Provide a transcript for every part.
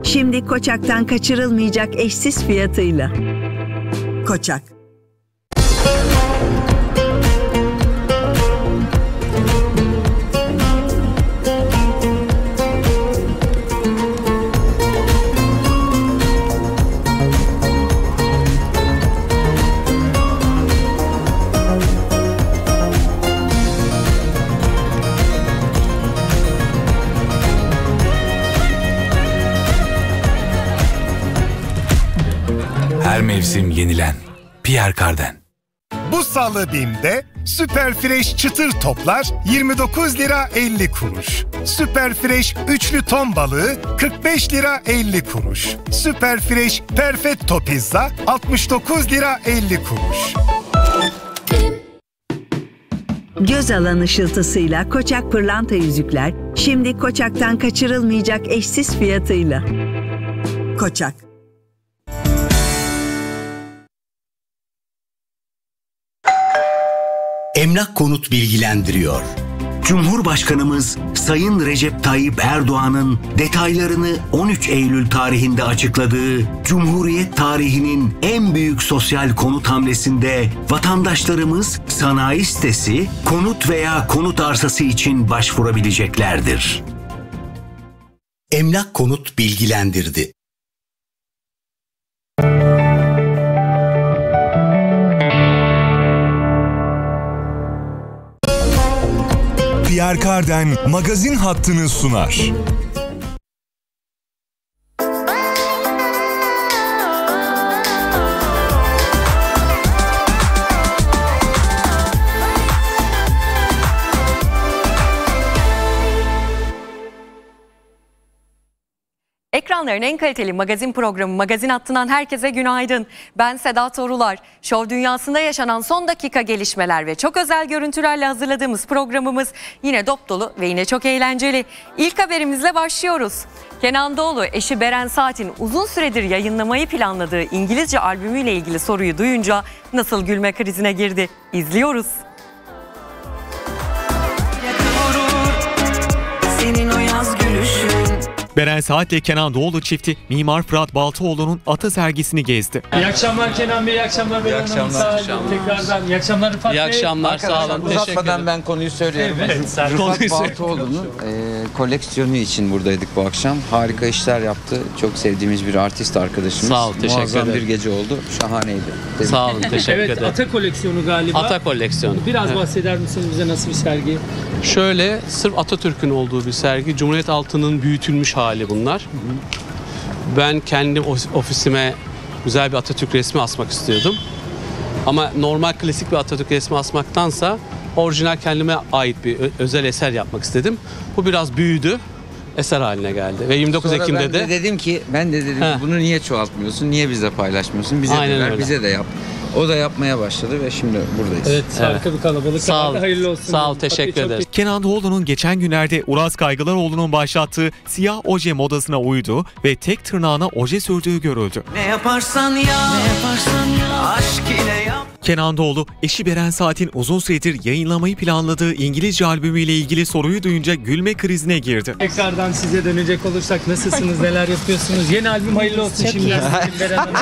Şimdi Koçak'tan kaçırılmayacak eşsiz fiyatıyla. Koçak. Her mevsim yenilen Pierre Cardin. Bu salı BİM'de Süper Fresh çıtır toplar 29 lira 50 kuruş. Süper Fresh üçlü ton balığı 45 lira 50 kuruş. Süper Fresh Perfetto pizza 69 lira 50 kuruş. Göz alan ışıltısıyla Koçak pırlanta yüzükler şimdi Koçak'tan kaçırılmayacak eşsiz fiyatıyla. Koçak. Emlak Konut bilgilendiriyor. Cumhurbaşkanımız Sayın Recep Tayyip Erdoğan'ın detaylarını 13 Eylül tarihinde açıkladığı Cumhuriyet tarihinin en büyük sosyal konut hamlesinde vatandaşlarımız sanayi sitesi, konut veya konut arsası için başvurabileceklerdir. Emlak Konut bilgilendirdi. Pierre Cardin magazin hattını sunar. Ekranların en kaliteli magazin programı Magazin Hattı'ndan herkese günaydın. Ben Seda Torular. Şov dünyasında yaşanan son dakika gelişmeler ve çok özel görüntülerle hazırladığımız programımız yine dop dolu ve yine çok eğlenceli. İlk haberimizle başlıyoruz. Kenan Doğulu eşi Beren Saat'in uzun süredir yayınlamayı planladığı İngilizce albümüyle ilgili soruyu duyunca nasıl gülme krizine girdi? İzliyoruz. Senin o yaz gülüşün. Beren Saat ile Kenan Doğulu çifti Mimar Fırat Baltaoğlu'nun Atı sergisini gezdi. İyi akşamlar Kenan Bey, iyi akşamlar Beren Hanım. Sağ olun tekrardan. İyi akşamlar Rıfat Bey. İyi akşamlar, sağ olun. Uzatmadan ben konuyu söylüyorum. Evet, Rıfat Baltaoğlu'nun koleksiyonu için buradaydık bu akşam. Harika işler yaptı. Çok sevdiğimiz bir artist arkadaşımız. Sağ olun, teşekkür ederim. Muazzam bir gece oldu. Şahaneydi. Sağ olun, teşekkür ederim. Evet, Ata koleksiyonu galiba. Ata koleksiyonu. Biraz bahseder misiniz bize, nasıl bir sergi? Şöyle, sırf Atatürk'ün olduğu bir sergi. Cumhuriyet altının büyütülmüş hali bunlar. Ben kendi ofisime güzel bir Atatürk resmi asmak istiyordum. Ama normal klasik bir Atatürk resmi asmaktansa orijinal kendime ait bir özel eser yapmak istedim. Bu biraz büyüdü, eser haline geldi. Ve 29 Sonra Ekim'de ben de dedim ki bunu niye çoğaltmıyorsun, niye bize paylaşmıyorsun, bize de ver, bize de yap. O da yapmaya başladı ve şimdi buradayız. Evet, harika bir kalabalık. Sağ ol. Hayırlı olsun. Sağ ol, teşekkür ederim. Kenan Doğulu'nun geçen günlerde Uraz Kaygılaroğlu'nun başlattığı siyah oje modasına uydu ve tek tırnağına oje sürdüğü görüldü. Ne yaparsan yap, ne yaparsan yap, aşk ile yap. Kenan Doğulu, eşi Beren Saat'in uzun süredir yayınlamayı planladığı İngilizce albümüyle ilgili soruyu duyunca gülme krizine girdi. Tekrardan size dönecek olursak, nasılsınız, neler yapıyorsunuz? Yeni albüm hayırlı olsun şimdiden. Beren Hanım.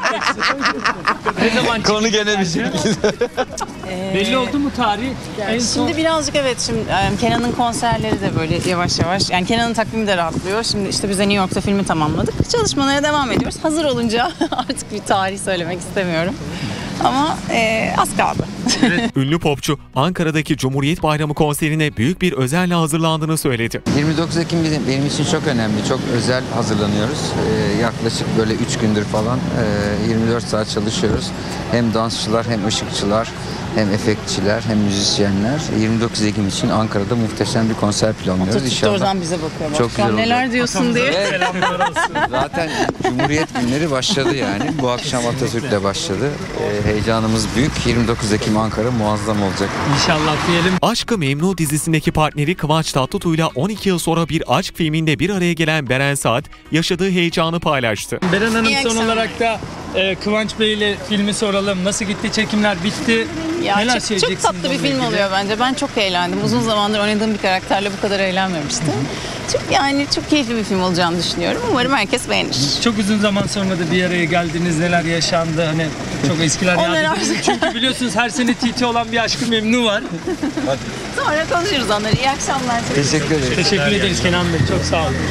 Ne zaman konu gene bir şey. Belli oldu mu tarih? Yani şimdi birazcık şimdi Kenan'ın konserleri de böyle yavaş yavaş. Yani Kenan'ın takvimi de rahatlıyor. Şimdi işte biz de New York'ta filmi tamamladık. Çalışmalara devam ediyoruz. Hazır olunca artık bir tarih söylemek istemiyorum. Ama az kaldı. Ünlü popçu Ankara'daki Cumhuriyet Bayramı konserine büyük bir özenle hazırlandığını söyledi. 29 Ekim benim için çok önemli, çok özel hazırlanıyoruz. Yaklaşık böyle 3 gündür falan 24 saat çalışıyoruz. Hem dansçılar, hem ışıkçılar, hem efektçiler, hem müzisyenler. 29 Ekim için Ankara'da muhteşem bir konser planlıyoruz. Atatürk de oradan bize bakıyor. Çok güzel olacak. Neler diyorsun diye. Zaten Cumhuriyet günleri başladı yani. Bu akşam Atatürk'le başladı. Heyecanımız büyük. 29 Ekim Ankara muazzam olacak. İnşallah diyelim. Aşk-ı Memnu dizisindeki partneri Kıvanç Tatlıtuğ'yla 12 yıl sonra bir aşk filminde bir araya gelen Beren Saat yaşadığı heyecanı paylaştı. Beren Hanım, son olarak da Kıvanç Bey ile filmi soralım. Nasıl gitti? Çekimler bitti. Ya Neler çok tatlı bir film oluyor bence. Ben çok eğlendim. Uzun zamandır oynadığım bir karakterle bu kadar eğlenmemiştim. Çok keyifli bir film olacağını düşünüyorum. Umarım herkes beğenir. Çok uzun zaman sonra da bir araya geldiniz. Neler yaşandı? Hani çok eskiler yad edildi. Çünkü biliyorsunuz her sene TT olan bir Aşk-ı Memnu var. Sonra konuşuruz onları. İyi akşamlar. Teşekkür ederiz. Teşekkür ederiz Kenan Bey. Çok sağ olun.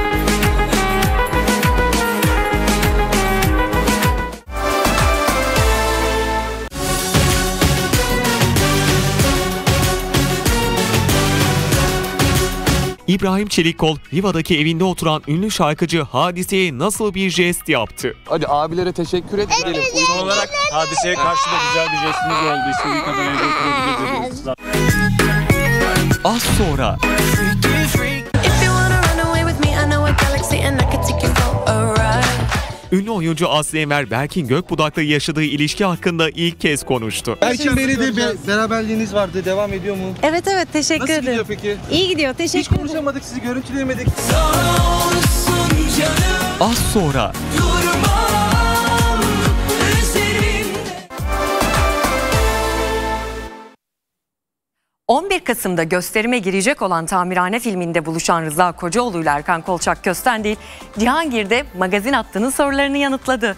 İbrahim Çelikkol, Riva'daki evinde oturan ünlü şarkıcı Hadise'ye nasıl bir jest yaptı? Hadi abilere teşekkür edelim. Son olarak Hadise'ye karşı da güzel bir jestiniz oldu. İstediği kadar evde oturabilirsiniz. Az sonra... Ünlü oyuncu Aslı Enver, Berkin Gökbudak'la yaşadığı ilişki hakkında ilk kez konuştu. Berkin Bey'le de beraberliğiniz vardı. Devam ediyor mu? Evet teşekkür ederim. Nasıl gidiyor peki? İyi gidiyor, teşekkür ederim. Hiç konuşamadık, sizi görüntüleyemedik. Az sonra... 11 Kasım'da gösterime girecek olan Tamirhane filminde buluşan Rıza Kocaoğlu ile Erkan Kolçak Köstendil, Cihangir'de magazin hattının sorularını yanıtladı.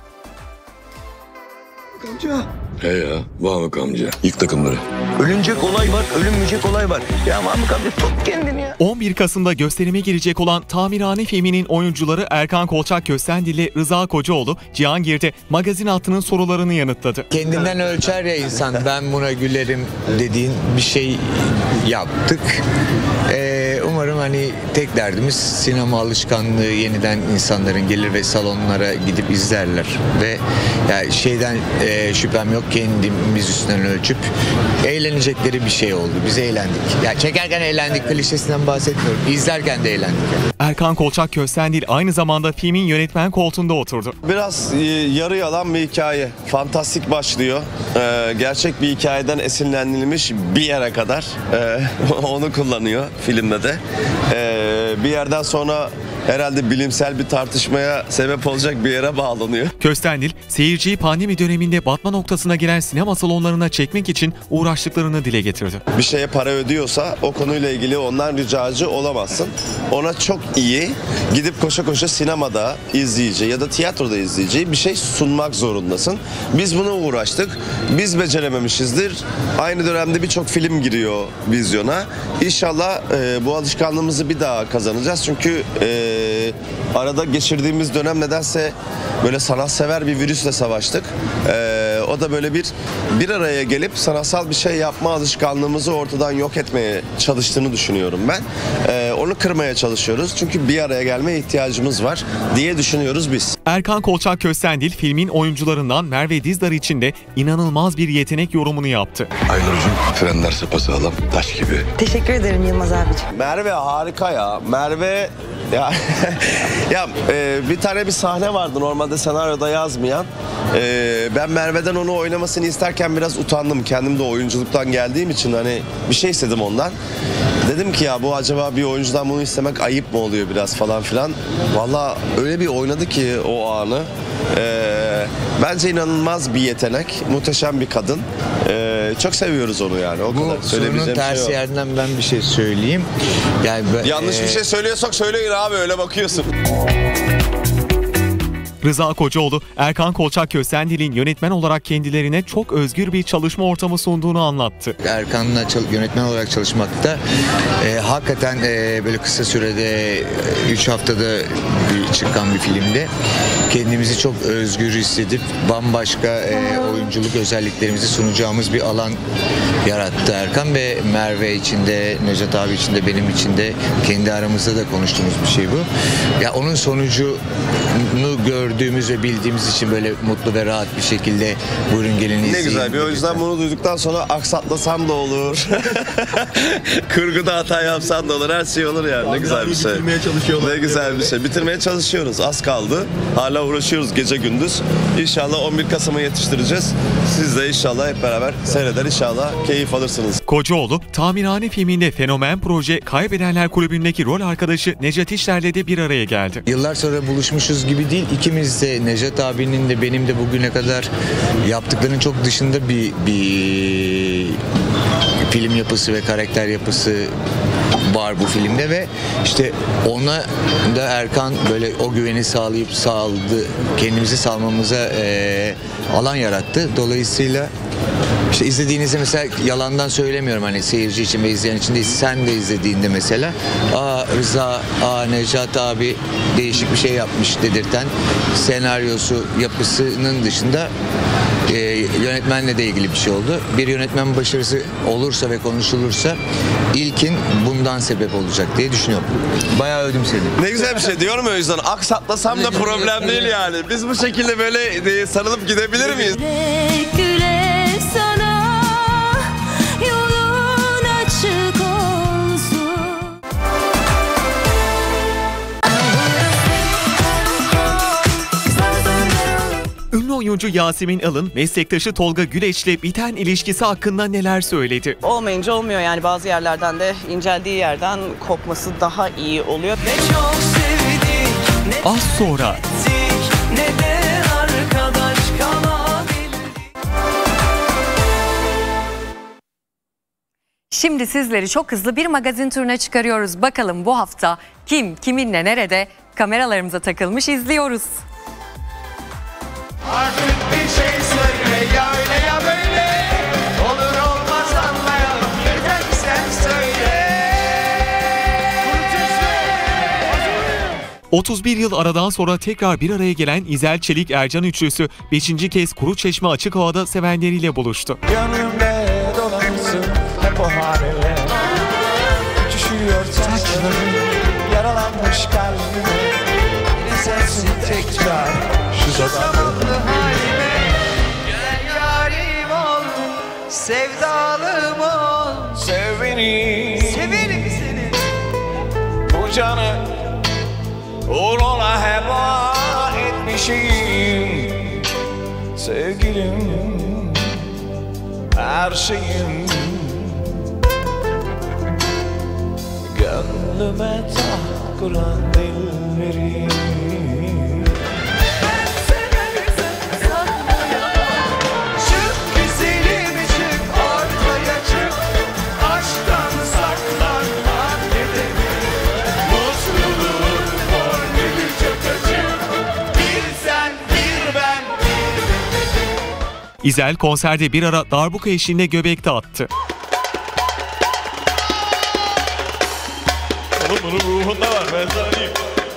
Amca. He ya, Mahmut amca. İlk takımları. Ölünecek olay var, ölünmeyecek olay var. Ya Mahmut amca tut kendini ya. 11 Kasım'da gösterime girecek olan Tamirhane filminin oyuncuları Erkan Kolçak Köstendil ile Rıza Kocaoğlu, Cihangir'de magazin hattının sorularını yanıtladı. Kendinden ölçer ya insan, ben buna gülerim dediğin bir şey yaptık. Umarım hani tek derdimiz sinema alışkanlığı yeniden insanların gelir ve salonlara gidip izlerler ve yani şeyden şüphem yok, kendimiz üstünden ölçüp eğlenecekleri bir şey oldu. Biz eğlendik. Ya çekerken eğlendik klişesinden bahsetmiyorum. İzlerken de eğlendik. Erkan Kolçak Köstendil aynı zamanda filmin yönetmen koltuğunda oturdu. Biraz yarı yalan bir hikaye. Fantastik başlıyor. Gerçek bir hikayeden esinlenilmiş bir yere kadar. Onu kullanıyor filmde de. Bir yerden sonra herhalde bilimsel bir tartışmaya sebep olacak bir yere bağlanıyor. Köstendil, seyirciyi pandemi döneminde batma noktasına gelen sinema salonlarına çekmek için uğraştıklarını dile getirdi. Bir şeye para ödüyorsa o konuyla ilgili ondan ricacı olamazsın. Ona çok iyi gidip koşa koşa sinemada izleyici ya da tiyatroda izleyeceği bir şey sunmak zorundasın. Biz buna uğraştık. Biz becerememişizdir. Aynı dönemde birçok film giriyor vizyona. İnşallah bu alışkanlığımızı bir daha kazanacağız. Çünkü arada geçirdiğimiz dönem nedense böyle sanatsever bir virüsle savaştık. O da böyle bir araya gelip sanatsal bir şey yapma alışkanlığımızı ortadan yok etmeye çalıştığını düşünüyorum ben. Onu kırmaya çalışıyoruz. Çünkü bir araya gelmeye ihtiyacımız var diye düşünüyoruz biz. Erkan Kolçak Köstendil filmin oyuncularından Merve Dizdar için de inanılmaz bir yetenek yorumunu yaptı. Aynur'cum frenler sapasağlam, taş gibi. Teşekkür ederim Yılmaz abiciğim. Merve harika ya. Merve ya bir tane bir sahne vardı normalde senaryoda yazmayan. Ben Merve'den onu oynamasını isterken biraz utandım. Kendim de oyunculuktan geldiğim için hani bir şey istedim ondan. Dedim ki ya bu acaba bir oyuncudan bunu istemek ayıp mı oluyor biraz falan filan. Valla öyle bir oynadı ki o anı. Bence inanılmaz bir yetenek. Muhteşem bir kadın. Çok seviyoruz onu yani. O kadar. Bu sorunun tersi yerden ben bir şey söyleyeyim. Yani yanlış bir şey söylüyorsak söyleyin abi, öyle bakıyorsun. Rıza Kocaoğlu, Erkan Kolçak Köstendil'in yönetmen olarak kendilerine çok özgür bir çalışma ortamı sunduğunu anlattı. Erkan'la yönetmen olarak çalışmakta hakikaten böyle kısa sürede 3 haftada çıkan bir filmde kendimizi çok özgür hissedip bambaşka oyunculuk özelliklerimizi sunacağımız bir alan yarattı Erkan ve Merve için de, Nejat abi için de, benim için de kendi aramızda da konuştuğumuz bir şey bu. Ya onun sonucunu gördüğümüz ve bildiğimiz için böyle mutlu ve rahat bir şekilde buyurun gelin izleyin. Ne güzel. Bir yüzden bunu duyduktan sonra aksatlasam da olur. Kurguda hata yapsan da olur. Her şey olur yani. Ne güzel bir şey. Ne güzel bir şey. Bitirmeye çalışıyoruz. Az kaldı. Hala uğraşıyoruz gece gündüz. İnşallah 11 Kasım'a yetiştireceğiz. Siz de inşallah hep beraber seyreder. İnşallah keyif alırsınız. Kocaoğlu, Tamirhane filminde fenomen proje Kaybedenler Kulübü'ndeki rol arkadaşı Nejat İşler'le de bir araya geldi. Yıllar sonra buluşmuşuz gibi değil, ikimiz ikimiz de, Nejat abinin de benim de bugüne kadar yaptıklarının çok dışında bir film yapısı ve karakter yapısı var bu filmde ve işte ona da Erkan böyle o güveni sağladı, kendimizi salmamıza alan yarattı. Dolayısıyla işte izlediğinizde mesela yalandan söylemiyorum, hani seyirci için ve izleyen için değil, sen de izlediğinde mesela Rıza, Nejat abi değişik bir şey yapmış dedirten, senaryosu, yapısının dışında yönetmenle de ilgili bir şey oldu. Bir yönetmen başarısı olursa ve konuşulursa ilkin bundan sebep olacak diye düşünüyorum. Bayağı ödümsedim. Ne güzel bir şey diyorum ya, o yüzden aksatlasam da problem değil yani. Biz bu şekilde böyle sarılıp gidebilir miyiz? Ünlü oyuncu Yasemin Alın, meslektaşı Tolga Güleç'le biten ilişkisi hakkında neler söyledi? Olmayınca olmuyor yani, bazı yerlerden de inceldiği yerden kopması daha iyi oluyor. Ne çok sevdik, ne az sonra. Ne de arkadaş kalabildik. Şimdi sizleri çok hızlı bir magazin turuna çıkarıyoruz. Bakalım bu hafta kim, kiminle, nerede kameralarımıza takılmış izliyoruz. Artık bir şey söyle, ya öyle ya böyle. Olur olmaz anlayalım, yeter ki sen söyle. 31 yıl aradan sonra tekrar bir araya gelen İzel Çelik Ercan üçlüsü 5. kez Kuruçeşme açık havada sevenleriyle buluştu. Gönlümde dolanırsın hep o haline. Uçuşuyor saçların, yaralanmış kalbime. Yine sensin tekrar şu zamanlı halime. Gel yarim ol, sevdalım ol. Sev beni, severim seni. Bu canı uğruna heba etmişim. Sevgilim, her şeyim. Gönlüme taht kuran dilleri. İzel konserde bir ara darbuka eşliğinde göbekte attı. Oğlum bunun ruhunda var, ben sana diyeyim.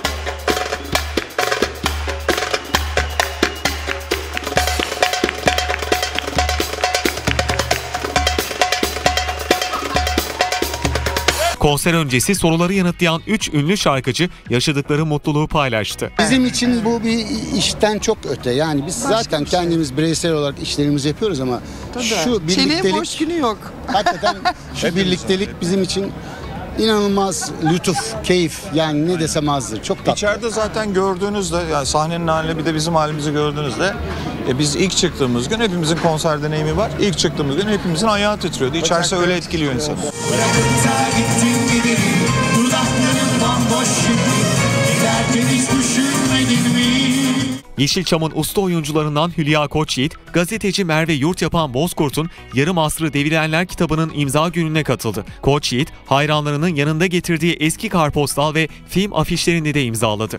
Konser öncesi soruları yanıtlayan 3 ünlü şarkıcı yaşadıkları mutluluğu paylaştı. Bizim için bu bir işten çok öte. Yani biz zaten kendimiz bireysel olarak işlerimizi yapıyoruz ama şu birliktelik, boş günü yok. Hakikaten şu birliktelik bizim için inanılmaz lütuf, keyif, yani ne desem azdır. Çok tatlı. İçeride zaten gördüğünüzde, yani sahnenin halini bir de bizim halimizi gördüğünüzde biz ilk çıktığımız gün hepimizin konser deneyimi var. İlk çıktığımız gün hepimizin ayağı titriyordu. İçerisi öyle etkiliyor insanı. Yeşilçam'ın usta oyuncularından Hülya Koçyiğit, gazeteci Merve Yurtyapan Bozkurt'un Yarım Asrı Devirenler kitabının imza gününe katıldı. Koçyiğit, hayranlarının yanında getirdiği eski kartpostal ve film afişlerini de imzaladı.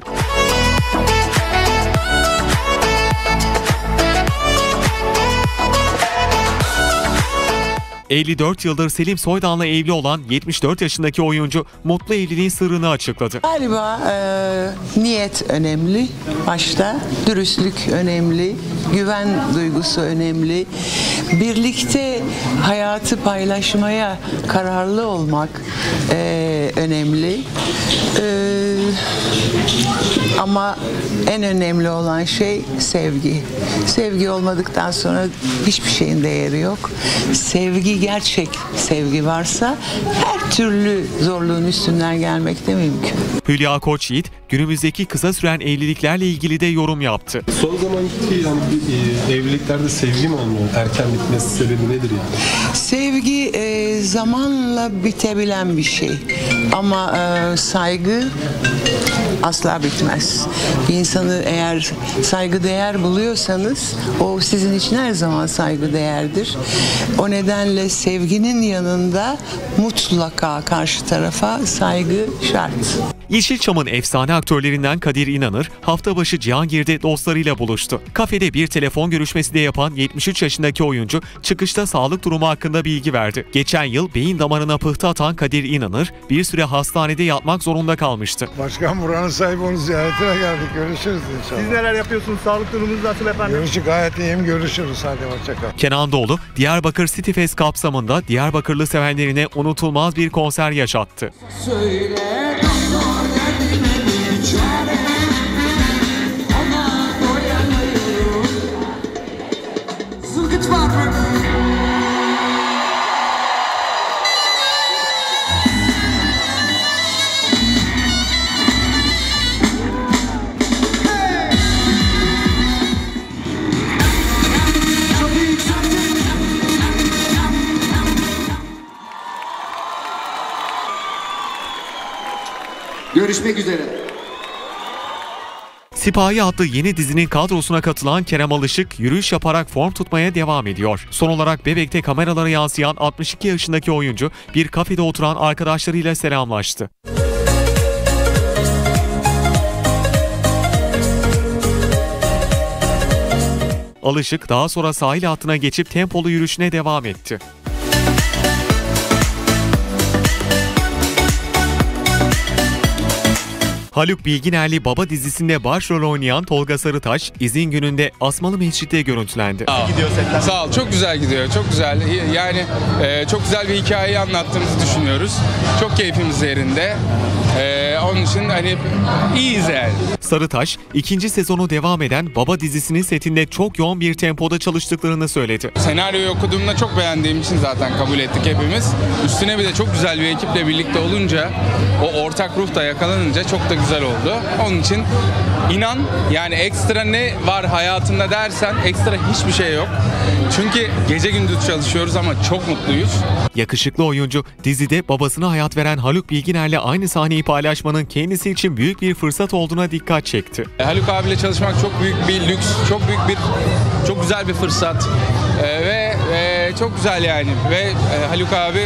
54 yıldır Selim Soydan'la evli olan 74 yaşındaki oyuncu mutlu evliliğin sırrını açıkladı. Galiba niyet önemli başta, dürüstlük önemli, güven duygusu önemli. Birlikte hayatı paylaşmaya kararlı olmak önemli. Ama en önemli olan şey sevgi. Sevgi olmadıktan sonra hiçbir şeyin değeri yok. Sevgi, gerçek sevgi varsa her türlü zorluğun üstünden gelmek de mümkün. Hülya Koçyiğit günümüzdeki kısa süren evliliklerle ilgili de yorum yaptı. Son zamanki yani evliliklerde sevgi mi olmuyor? Erken bitmesi sebebi nedir yani? Sevgi zamanla bitebilen bir şey. Ama saygı asla bitmez. Bir insanı eğer saygıdeğer buluyorsanız o sizin için her zaman saygıdeğerdir. O nedenle sevginin yanında mutlaka karşı tarafa saygı şart. Yeşilçam'ın efsane aktörlerinden Kadir İnanır hafta başı Cihangir'de dostlarıyla buluştu. Kafede bir telefon görüşmesi de yapan 73 yaşındaki oyuncu çıkışta sağlık durumu hakkında bilgi verdi. Geçen yıl beyin damarına pıhtı atan Kadir İnanır bir süre hastanede yatmak zorunda kalmıştı. Başkan buranın sahibi onu ziyaretine geldik. Görüşürüz inşallah. Siz neler yapıyorsunuz? Sağlık durumunuz nasıl efendim? Görüşürüz, gayet iyiyim. Görüşürüz. Hadi hoşçakal. Kenan Doğulu Diyarbakır City Fest kapsamında Diyarbakırlı sevenlerine unutulmaz bir konser yaşattı. Söyle. Görüşmek üzere. Sipahi adlı yeni dizinin kadrosuna katılan Kerem Alışık yürüyüş yaparak form tutmaya devam ediyor. Son olarak Bebek'te kameralara yansıyan 62 yaşındaki oyuncu bir kafede oturan arkadaşlarıyla selamlaştı. Alışık daha sonra sahil hattına geçip tempolu yürüyüşüne devam etti. Haluk Bilginerli Baba dizisinde başrol oynayan Tolga Sarıtaş, izin gününde Asmalı Mescid'de görüntülendi. Sağ ol, çok güzel gidiyor, çok güzel. Yani çok güzel bir hikayeyi anlattığımızı düşünüyoruz. Çok keyfimiz yerinde. Onun için hani iyiyiz yani. Sarıtaş, ikinci sezonu devam eden Baba dizisinin setinde çok yoğun bir tempoda çalıştıklarını söyledi. Senaryoyu okuduğumda çok beğendiğim için zaten kabul ettik hepimiz. Üstüne bir de çok güzel bir ekiple birlikte olunca, o ortak ruh da yakalanınca çok da güzel oldu. Onun için inan, yani ekstra ne var hayatında dersen ekstra hiçbir şey yok. Çünkü gece gündüz çalışıyoruz ama çok mutluyuz. Yakışıklı oyuncu dizide babasına hayat veren Haluk Bilginer'le aynı sahneyi paylaşmanın kendisi için büyük bir fırsat olduğuna dikkat çekti. Haluk abiyle çalışmak çok büyük bir lüks, çok güzel bir fırsat ve çok güzel yani. Ve Haluk abi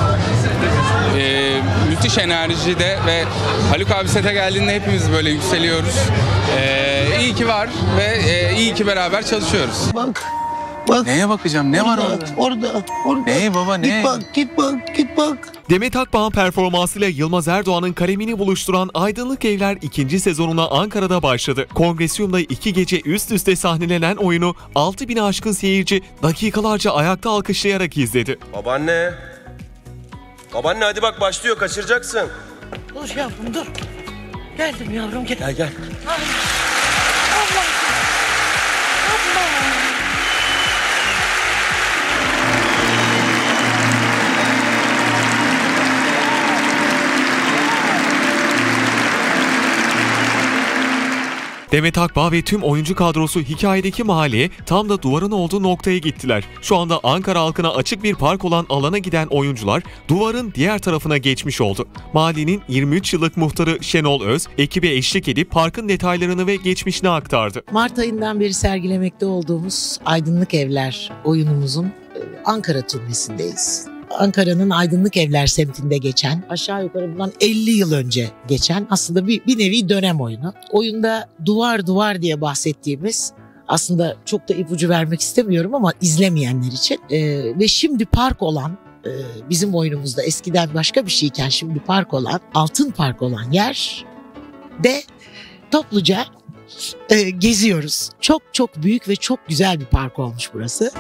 müthiş enerjide ve Haluk abi sete geldiğinde hepimiz böyle yükseliyoruz. İyi ki var ve iyi ki beraber çalışıyoruz. Bak. Neye bakacağım? Ne var orada? Orada. Ne baba ne? Git bak. Demet Akbağ'ın performansıyla Yılmaz Erdoğan'ın kalemini buluşturan Aydınlık Evler 2. sezonuna Ankara'da başladı. Kongresyum'da 2 gece üst üste sahnelenen oyunu 6.000'e aşkın seyirci dakikalarca ayakta alkışlayarak izledi. Babaanne hadi bak başlıyor, kaçıracaksın. Dur yavrum dur. Geldim yavrum gel. Gel. Allah. Demet Akbağ ve tüm oyuncu kadrosu hikayedeki mahalleye tam da duvarın olduğu noktaya gittiler. Şu anda Ankara halkına açık bir park olan alana giden oyuncular duvarın diğer tarafına geçmiş oldu. Mahallenin 23 yıllık muhtarı Şenol Öz, ekibe eşlik edip parkın detaylarını ve geçmişini aktardı. Mart ayından beri sergilemekte olduğumuz Aydınlık Evler oyunumuzun Ankara turnesindeyiz. Ankara'nın Aydınlık Evler semtinde geçen, aşağı yukarı bundan 50 yıl önce geçen aslında bir nevi dönem oyunu. Oyunda duvar diye bahsettiğimiz, aslında çok da ipucu vermek istemiyorum ama izlemeyenler için ve şimdi park olan, bizim oyunumuzda eskiden başka bir şeyken şimdi park olan, altın park olan yerde topluca geziyoruz. Çok büyük ve çok güzel bir park olmuş burası.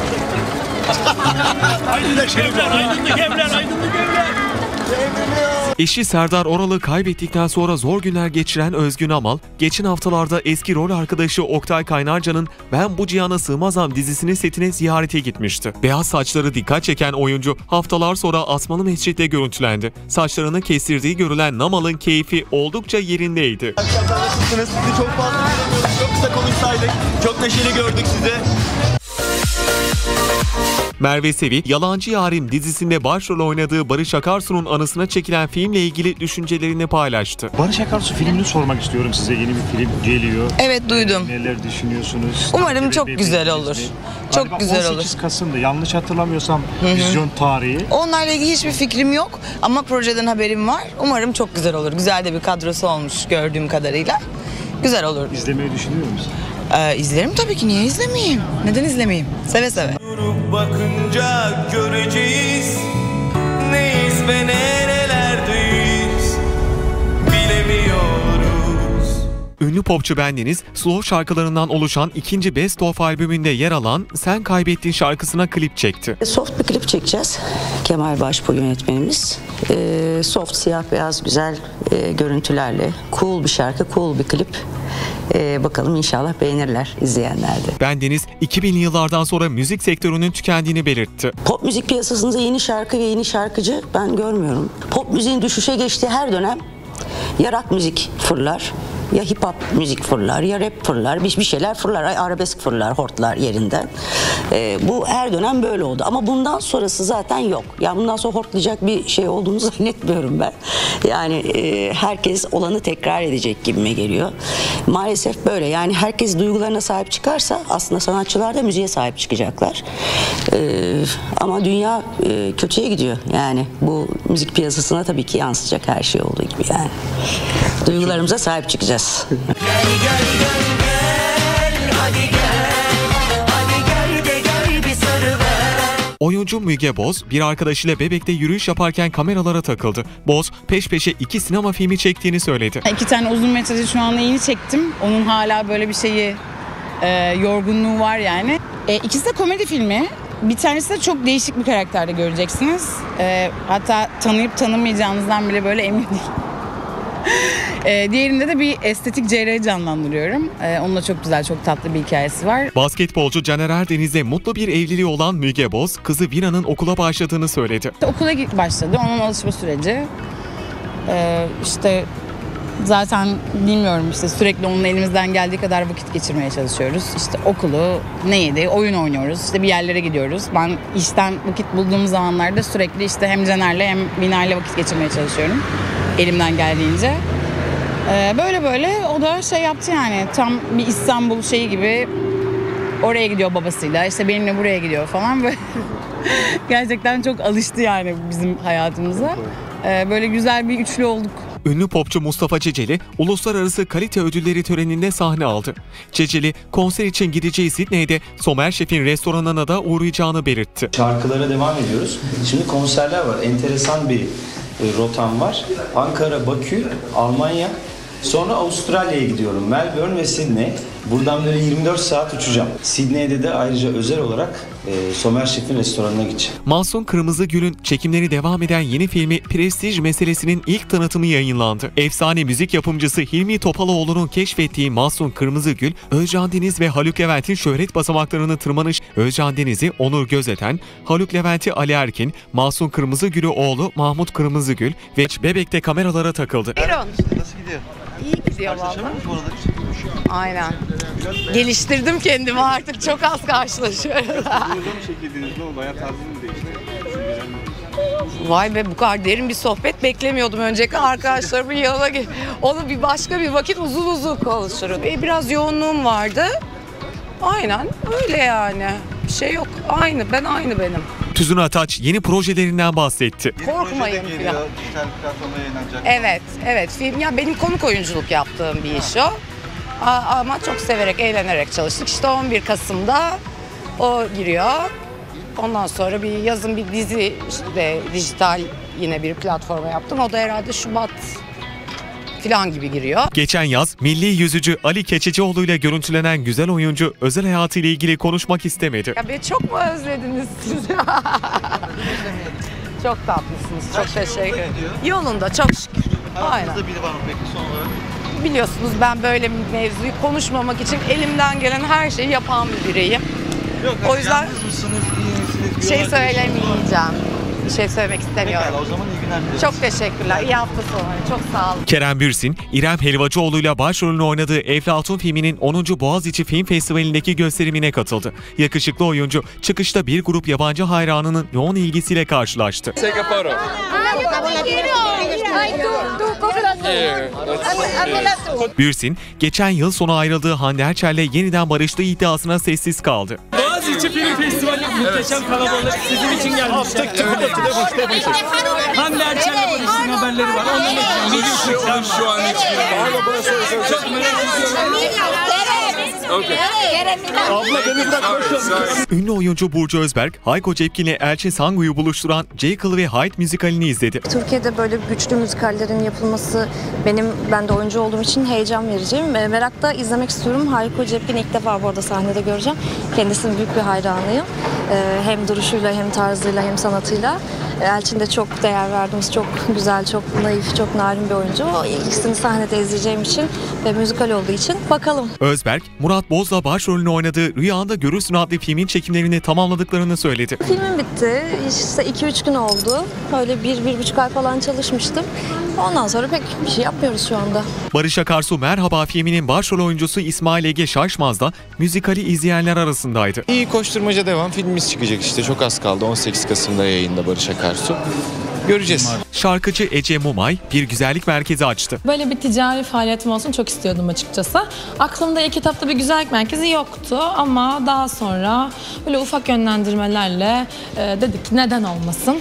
Aydınlık Evler. Eşi Serdar Oral'ı kaybettikten sonra zor günler geçiren Özgün Amal, geçen haftalarda eski rol arkadaşı Oktay Kaynarca'nın Ben Bu Cihana Sığmazam dizisinin setine ziyarete gitmişti. Beyaz saçları dikkat çeken oyuncu haftalar sonra Asmalı Mescid'de görüntülendi. Saçlarını kestirdiği görülen Namal'ın keyfi oldukça yerindeydi. Nasılsınız? Sizi çok fazla göremiyoruz. Çok kısa konuşsaydık. Çok neşeli gördük sizi. Merve Sevi, Yalancı Yarim dizisinde başrol oynadığı Barış Akarsu'nun anısına çekilen filmle ilgili düşüncelerini paylaştı. Barış Akarsu filmini sormak istiyorum size. Yeni bir film geliyor. Evet, duydum. Neler düşünüyorsunuz? Umarım çok güzel olur. Çok güzel olur. 18 Kasım'da yanlış hatırlamıyorsam vizyon tarihi. Onlarla ilgili hiçbir fikrim yok ama projeden haberim var. Umarım çok güzel olur. Güzel de bir kadrosu olmuş gördüğüm kadarıyla. Güzel olur. İzlemeyi düşünüyor musun? İzlerim tabii ki. Niye izlemeyeyim? Neden izlemeyeyim? Seve seve. Bakınca göreceğiz neyiz ve nerelerdeyiz bilemiyoruz. Ünlü popçu bendeniz slow şarkılarından oluşan ikinci Best Of albümünde yer alan Sen Kaybettin şarkısına klip çekti. Soft bir klip çekeceğiz. Kemal Başbuğ yönetmenimiz. Soft, siyah beyaz güzel görüntülerle cool bir şarkı, cool bir klip. Bakalım inşallah beğenirler izleyenler de. Bendeniz 2000'li yıllardan sonra müzik sektörünün tükendiğini belirtti. Pop müzik piyasasında yeni şarkı ve yeni şarkıcı ben görmüyorum. Pop müziğin düşüşe geçtiği her dönem ya rock müzik fırlar, ya hip hop müzik fırlar, ya rap fırlar, bir şeyler fırlar, arabesk fırlar, hortlar yerinden. Bu her dönem böyle oldu ama bundan sonrası zaten yok. Yani bundan sonra hortlayacak bir şey olduğunu zannetmiyorum ben. Yani herkes olanı tekrar edecek gibime geliyor. Maalesef böyle. Yani herkes duygularına sahip çıkarsa aslında sanatçılar da müziğe sahip çıkacaklar. Ama dünya kötüye gidiyor. Yani bu müzik piyasasına tabii ki yansıyacak her şey olduğu gibi yani. Duygularımıza sahip çıkacağız. Oyuncu Müge Boz bir arkadaşıyla Bebek'te yürüyüş yaparken kameralara takıldı. Boz peş peşe 2 sinema filmi çektiğini söyledi. 2 tane uzun metrajı şu anda yeni çektim. Onun hala böyle bir şeyi yorgunluğu var yani. İkisi de komedi filmi. Bir tanesi de çok değişik bir karakterde göreceksiniz. Hatta tanıyıp tanımayacağınızdan bile böyle emin değilim. Diğerinde de bir estetik cerrahı canlandırıyorum. Onunla çok güzel, çok tatlı bir hikayesi var. Basketbolcu Caner Erdeniz'le mutlu bir evliliği olan Müge Boz, kızı Vina'nın okula başladığını söyledi. Okula başladı, onun alışma süreci. İşte zaten bilmiyorum işte sürekli onunla elimizden geldiği kadar vakit geçirmeye çalışıyoruz. İşte okulu, neydi, oyun oynuyoruz, işte bir yerlere gidiyoruz. Ben işten vakit bulduğum zamanlarda sürekli işte hem Caner'le hem Vina'yla vakit geçirmeye çalışıyorum. Elimden geldiğince. Böyle o da şey yaptı yani tam bir İstanbul şeyi gibi oraya gidiyor babasıyla işte benimle buraya gidiyor falan böyle. Gerçekten çok alıştı yani bizim hayatımıza. Böyle güzel bir üçlü olduk. Ünlü popçu Mustafa Ceceli, uluslararası kalite ödülleri töreninde sahne aldı. Ceceli, konser için gideceği Sydney'de Somer Şef'in restoranına da uğrayacağını belirtti. Şarkılara devam ediyoruz. Şimdi konserler var. Enteresan bir rotam var. Ankara, Bakü, Almanya. Sonra Avustralya'ya gidiyorum. Melbourne ve Sydney. Buradan böyle 24 saat uçacağım. Sydney'de de ayrıca özel olarak Somer Şef'in restoranına gideceğim. Mahsun Kırmızıgül'ün çekimleri devam eden yeni filmi Prestij Meselesi'nin ilk tanıtımı yayınlandı. Efsane müzik yapımcısı Hilmi Topaloğlu'nun keşfettiği Mahsun Kırmızıgül, Özcan Deniz ve Haluk Levent'in şöhret basamaklarını tırmanış. Özcan Deniz'i Onur Gözeten, Haluk Levent'i Ali Erkin, Mahsun Kırmızıgül'ü oğlu Mahmut Kırmızıgül ve Bebek'te kameralara takıldı. Nasıl gidiyor? İyi gidiyor vallahi. Aynen. Geliştirdim kendimi artık çok az karşılaşıyorum. Yılda mı çekildiniz? Ne oldu? Hayat tarzınız mı değişti? Vay be bu kadar derin bir sohbet beklemiyordum. Öncelikle arkadaşlarımın yanına onu bir başka bir vakit uzun konuşuruz. Biraz yoğunluğum vardı. Aynen öyle yani. Bir şey yok. Aynı benim. Tüzün Ataç yeni projelerinden bahsetti. Korkmayın falan. Dijital platformda yayınlanacak. Evet. Film ya benim konuk oyunculuk yaptığım bir iş o. Ama çok severek, eğlenerek çalıştık. İşte 11 Kasım'da o giriyor. Ondan sonra bir yazın bir dizi işte dijital yine bir platforma yaptım. O da herhalde Şubat falan gibi giriyor. Geçen yaz milli yüzücü Ali Keçicioğlu ile görüntülenen güzel oyuncu özel hayatıyla ilgili konuşmak istemedi. Ya beni çok mu özlediniz siz? Çok tatlısınız. Çok teşekkür ederim. Yolunda çok şükür. Aynen. Hayatınızda biri var mı peki son olarak? Biliyorsunuz ben böyle bir mevzuyu konuşmamak için elimden gelen her şeyi yapan bir bireyim. Yok, o yüzden yalnız mısınız, iyi misiniz? bir şey söylemeyeceğim. Bir şey söylemek istemiyorum. Pekala, o zaman iyi günler dileriz. Çok teşekkürler. İyi hafta sonu. Çok sağ olun. Kerem Bürsin, İrem Helvacıoğlu'yla başrolünü oynadığı Eflatun filminin 10. Boğaziçi Film Festivali'ndeki gösterimine katıldı. Yakışıklı oyuncu çıkışta bir grup yabancı hayranının yoğun ilgisiyle karşılaştı. Take a photo. Bürsin, geçen yıl sonu ayrıldığı Hande Erçel'le yeniden barıştığı iddiasına sessiz kaldı. Boğaziçi Film Festivali muhteşem kalabalık sizin için gelmişler. Hande Erçel'le barıştığın haberleri var. Onunla Şu an çok merak Ünlü oyuncu Burcu Özberk, Hayko Cepkin'le Elçin Sangu'yu buluşturan Jekyll ve Hyde müzikalini izledi. Türkiye'de böyle güçlü müzikallerin yapılması ben de oyuncu olduğum için heyecan verici. Merakla izlemek istiyorum. Hayko Cepkin'i ilk defa bu arada sahnede göreceğim. Kendisinin büyük bir hayranıyım. Hem duruşuyla hem tarzıyla hem sanatıyla. Elçin de çok değer verdiğimiz, çok güzel, çok naif, çok narin bir oyuncu. O ikisini sahnede izleyeceğim için ve müzikal olduğu için bakalım. Özberk, Murat Boz'la başrolünü oynadığı Rüyanda Görürsün adlı filmin çekimlerini tamamladıklarını söyledi. Filmim bitti. İşte 2-3 gün oldu. Öyle 1-1,5 ay falan çalışmıştım. Ondan sonra pek bir şey yapmıyoruz şu anda. Barış Akarsu Merhaba filminin başrol oyuncusu İsmail Ege Şaşmaz da müzikali izleyenler arasındaydı. İyi koşturmaca devam. Filmimiz çıkacak işte. Çok az kaldı. 18 Kasım'da yayında Barış Akarsu. Göreceğiz. Şarkıcı Ece Mumay bir güzellik merkezi açtı. Böyle bir ticari faaliyetim olsun çok istiyordum açıkçası. Aklımda ilk etapta bir güzellik merkezi yoktu ama daha sonra böyle ufak yönlendirmelerle dedik neden olmasın.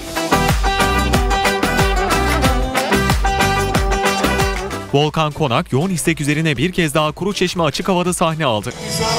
Volkan Konak yoğun istek üzerine bir kez daha Kuruçeşme açık havada sahne aldı.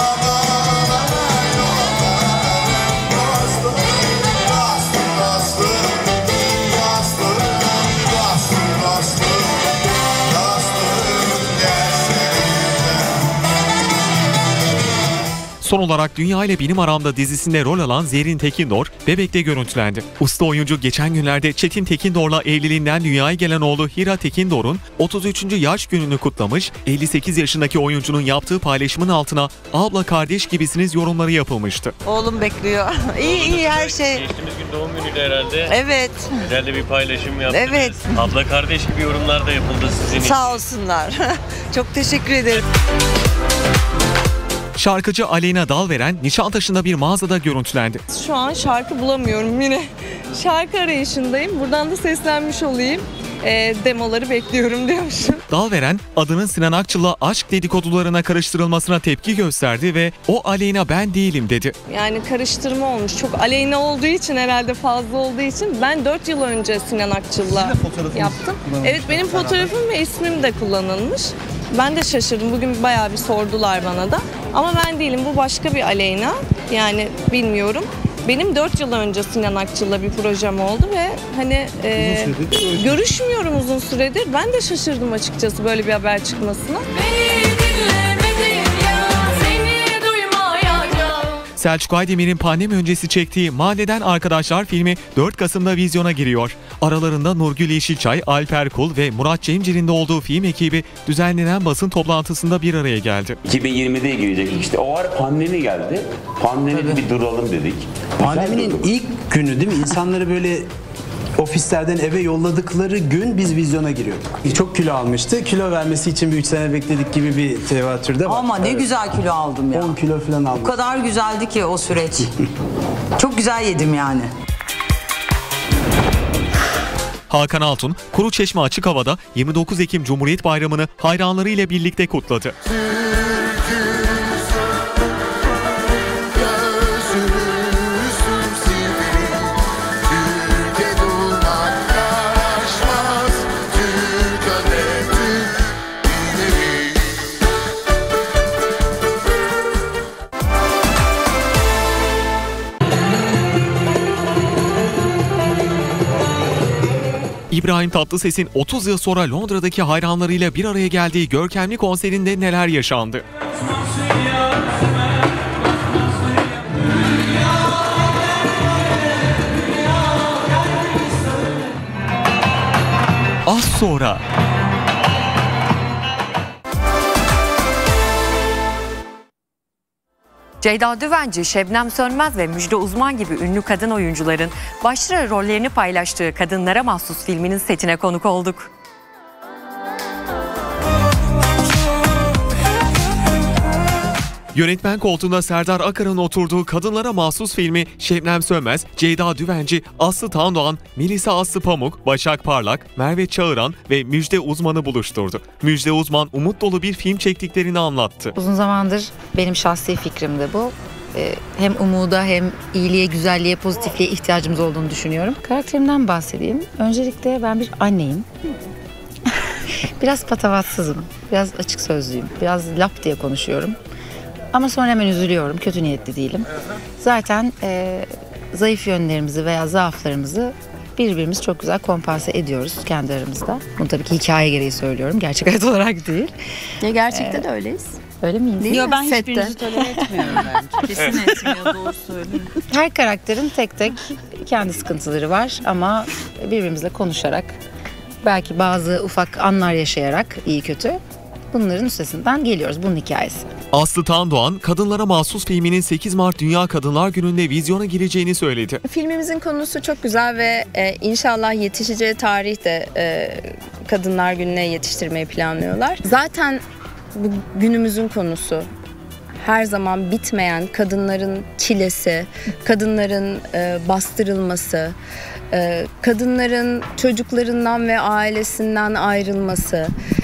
Son olarak Dünya ile Benim Aramda dizisinde rol alan Zerrin Tekindor Bebek'te görüntülendi. Usta oyuncu geçen günlerde Çetin Tekindor'la evliliğinden dünyaya gelen oğlu Hira Tekindor'un 33. yaş gününü kutlamış, 58 yaşındaki oyuncunun yaptığı paylaşımın altına abla kardeş gibisiniz yorumları yapılmıştı. Oğlum bekliyor. iyi her şey. Geçtiğimiz gün doğum günüydü herhalde. Evet. Güzel de bir paylaşım yaptınız. Evet. Abla kardeş gibi yorumlar da yapıldı sizin için. Sağ olsunlar. Çok teşekkür ederim. Şarkıcı Aleyna Dalveren Nişantaşı'nda bir mağazada görüntülendi. Şu an şarkı bulamıyorum yine. Şarkı arayışındayım. Buradan da seslenmiş olayım. Demoları bekliyorum diyormuşum. Dalveren adının Sinan Akçıl'la aşk dedikodularına karıştırılmasına tepki gösterdi ve o Aleyna ben değilim dedi. Yani karıştırma olmuş. Çok aleyna olduğu için herhalde fazla olduğu için ben 4 yıl önce Sinan Akçıl'la yaptım. Evet benim fotoğrafım ve ismim de kullanılmış. Ben de şaşırdım. Bugün bayağı bir sordular bana da. Ama ben değilim. Bu başka bir Aleyna. Yani bilmiyorum. Benim 4 yıl önce Sinan Akçıl'la bir projem oldu ve hani görüşmüyorum uzun süredir. Ben de şaşırdım açıkçası böyle bir haber çıkmasına. Selçuk Aydemir'in pandemi öncesi çektiği Mahalleden Arkadaşlar filmi 4 Kasım'da vizyona giriyor. Aralarında Nurgül Yeşilçay, Alper Kul ve Murat Cemcir'in de olduğu film ekibi düzenlenen basın toplantısında bir araya geldi. 2020'de girecek işte o ara pandemi geldi. Pandemide bir duralım dedik. Pandeminin ilk günü değil mi? İnsanları böyle ofislerden eve yolladıkları gün biz vizyona giriyorduk. Çok kilo almıştı. Kilo vermesi için bir 3 sene bekledik gibi bir tevatürde var. Ama ne güzel kilo aldım ya. 10 kilo falan aldım. O kadar güzeldi ki o süreç. Çok güzel yedim yani. Hakan Altun, Kuruçeşme açık havada 29 Ekim Cumhuriyet Bayramı'nı hayranlarıyla birlikte kutladı. İbrahim Tatlıses'in 30 yıl sonra Londra'daki hayranlarıyla bir araya geldiği görkemli konserinde neler yaşandı? az sonra. Ceyda Düvenci, Şebnem Sönmez ve Müjde Uzman gibi ünlü kadın oyuncuların başrol rollerini paylaştığı Kadınlara Mahsus filminin setine konuk olduk. Yönetmen koltuğunda Serdar Akar'ın oturduğu Kadınlara Mahsus filmi Şebnem Sönmez, Ceyda Düvenci, Aslı Tandoğan, Melisa Aslı Pamuk, Başak Parlak, Merve Çağıran ve Müjde Uzman'ı buluşturdu. Müjde Uzman umut dolu bir film çektiklerini anlattı. Uzun zamandır benim şahsi fikrimdi bu. Hem umuda hem iyiliğe, güzelliğe, pozitifliğe ihtiyacımız olduğunu düşünüyorum. Karakterimden bahsedeyim. Öncelikle ben bir anneyim. Biraz patavatsızım, biraz açık sözlüyüm, biraz lap diye konuşuyorum. Ama sonra hemen üzülüyorum, kötü niyetli değilim. Zaten zayıf yönlerimizi veya zaaflarımızı birbirimiz çok güzel kompanse ediyoruz kendi aramızda. Bunu tabii ki hikaye gereği söylüyorum, gerçek hayat olarak değil. Ya gerçekten de öyleyiz. Öyle miyiz? Yok, ben hiçbirinizi tolere etmiyorum bence. Kesin etmiyor, doğru söylüyorum. Her karakterin tek tek kendi sıkıntıları var ama birbirimizle konuşarak, belki bazı ufak anlar yaşayarak iyi kötü bunların üstesinden geliyoruz. Bunun hikayesi. Aslı Tandoğan, Kadınlara Mahsus filminin 8 Mart Dünya Kadınlar Günü'nde vizyona gireceğini söyledi. Filmimizin konusu çok güzel ve inşallah yetişeceği tarihte Kadınlar Günü'ne yetiştirmeyi planlıyorlar. Zaten bu günümüzün konusu her zaman bitmeyen kadınların çilesi, kadınların bastırılması, kadınların çocuklarından ve ailesinden ayrılması.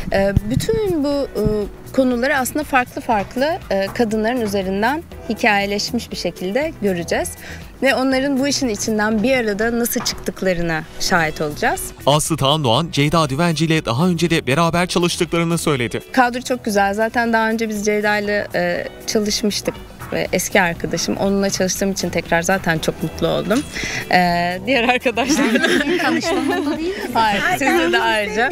Bütün bu konuları aslında farklı farklı kadınların üzerinden hikayeleşmiş bir şekilde göreceğiz. Ve onların bu işin içinden bir arada nasıl çıktıklarına şahit olacağız. Aslı Tandoğan, Ceyda Düvenci ile daha önce de beraber çalıştıklarını söyledi. Kadro çok güzel. Zaten daha önce biz Ceyda ile çalışmıştık. Eski arkadaşım. Onunla çalıştığım için tekrar zaten çok mutlu oldum. Diğer arkadaşlarla tanıştığımda değil mi? Hayır, sizle de ayrıca.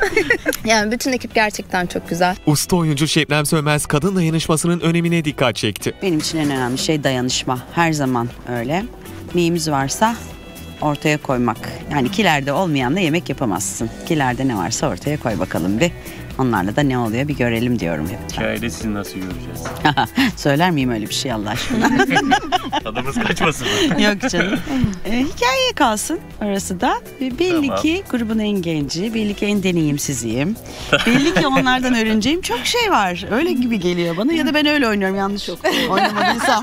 Yani bütün ekip gerçekten çok güzel. Usta oyuncu Şebnem Sönmez kadın dayanışmasının önemine dikkat çekti. Benim için en önemli şey dayanışma. Her zaman öyle. Neyimiz varsa ortaya koymak. Yani kilerde olmayanla yemek yapamazsın. Kilerde ne varsa ortaya koy bakalım bir. Onlarla da ne oluyor bir görelim diyorum hep. Hikayede sizi nasıl göreceğiz? Söyler miyim öyle bir şey Allah aşkına? Tadımız kaçmasın. Yok canım. Hikayeye kalsın orası da. Belli Tamam. ki grubun en genci, belli ki en deneyimsiziyim. Belli ki onlardan öğreneceğim çok şey var. Öyle gibi geliyor bana ya da ben öyle oynuyorum yanlış oynamadıysam.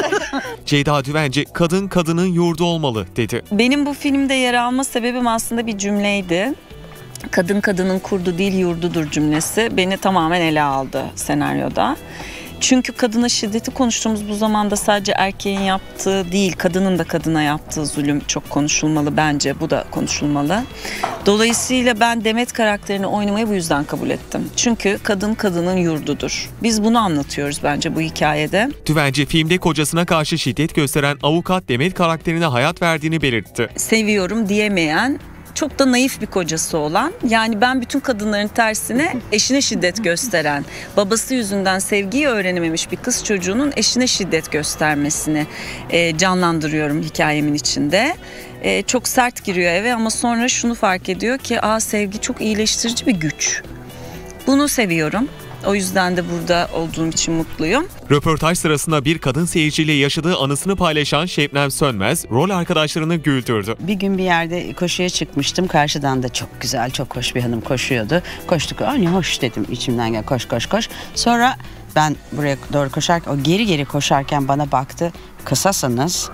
Ceyda Düvenci, kadın kadının yurdu olmalı dedi. Benim bu filmde yer alma sebebim aslında bir cümleydi. Kadın kadının kurdu değil yurdudur cümlesi beni tamamen ele aldı senaryoda. Çünkü kadına şiddeti konuştuğumuz bu zamanda sadece erkeğin yaptığı değil, kadının da kadına yaptığı zulüm çok konuşulmalı bence. Bu da konuşulmalı. Dolayısıyla ben Demet karakterini oynamayı bu yüzden kabul ettim. Çünkü kadın kadının yurdudur. Biz bunu anlatıyoruz bence bu hikayede. Düvenci filmde kocasına karşı şiddet gösteren avukat Demet karakterine hayat verdiğini belirtti. Seviyorum diyemeyen, çok da naif bir kocası olan, yani ben bütün kadınların tersine eşine şiddet gösteren, babası yüzünden sevgiyi öğrenememiş bir kız çocuğunun eşine şiddet göstermesini canlandırıyorum hikayemin içinde. Çok sert giriyor eve ama sonra şunu fark ediyor ki sevgi çok iyileştirici bir güç. Bunu seviyorum. O yüzden de burada olduğum için mutluyum. Röportaj sırasında bir kadın seyirciyle yaşadığı anısını paylaşan Şebnem Sönmez, rol arkadaşlarını güldürdü. Bir gün bir yerde koşuya çıkmıştım. Karşıdan da çok güzel, çok hoş bir hanım koşuyordu. Koştuk. Ne hoş dedim içimden gel koş koş koş. Sonra ben buraya doğru koşarken, o geri koşarken bana baktı. Kısasınız.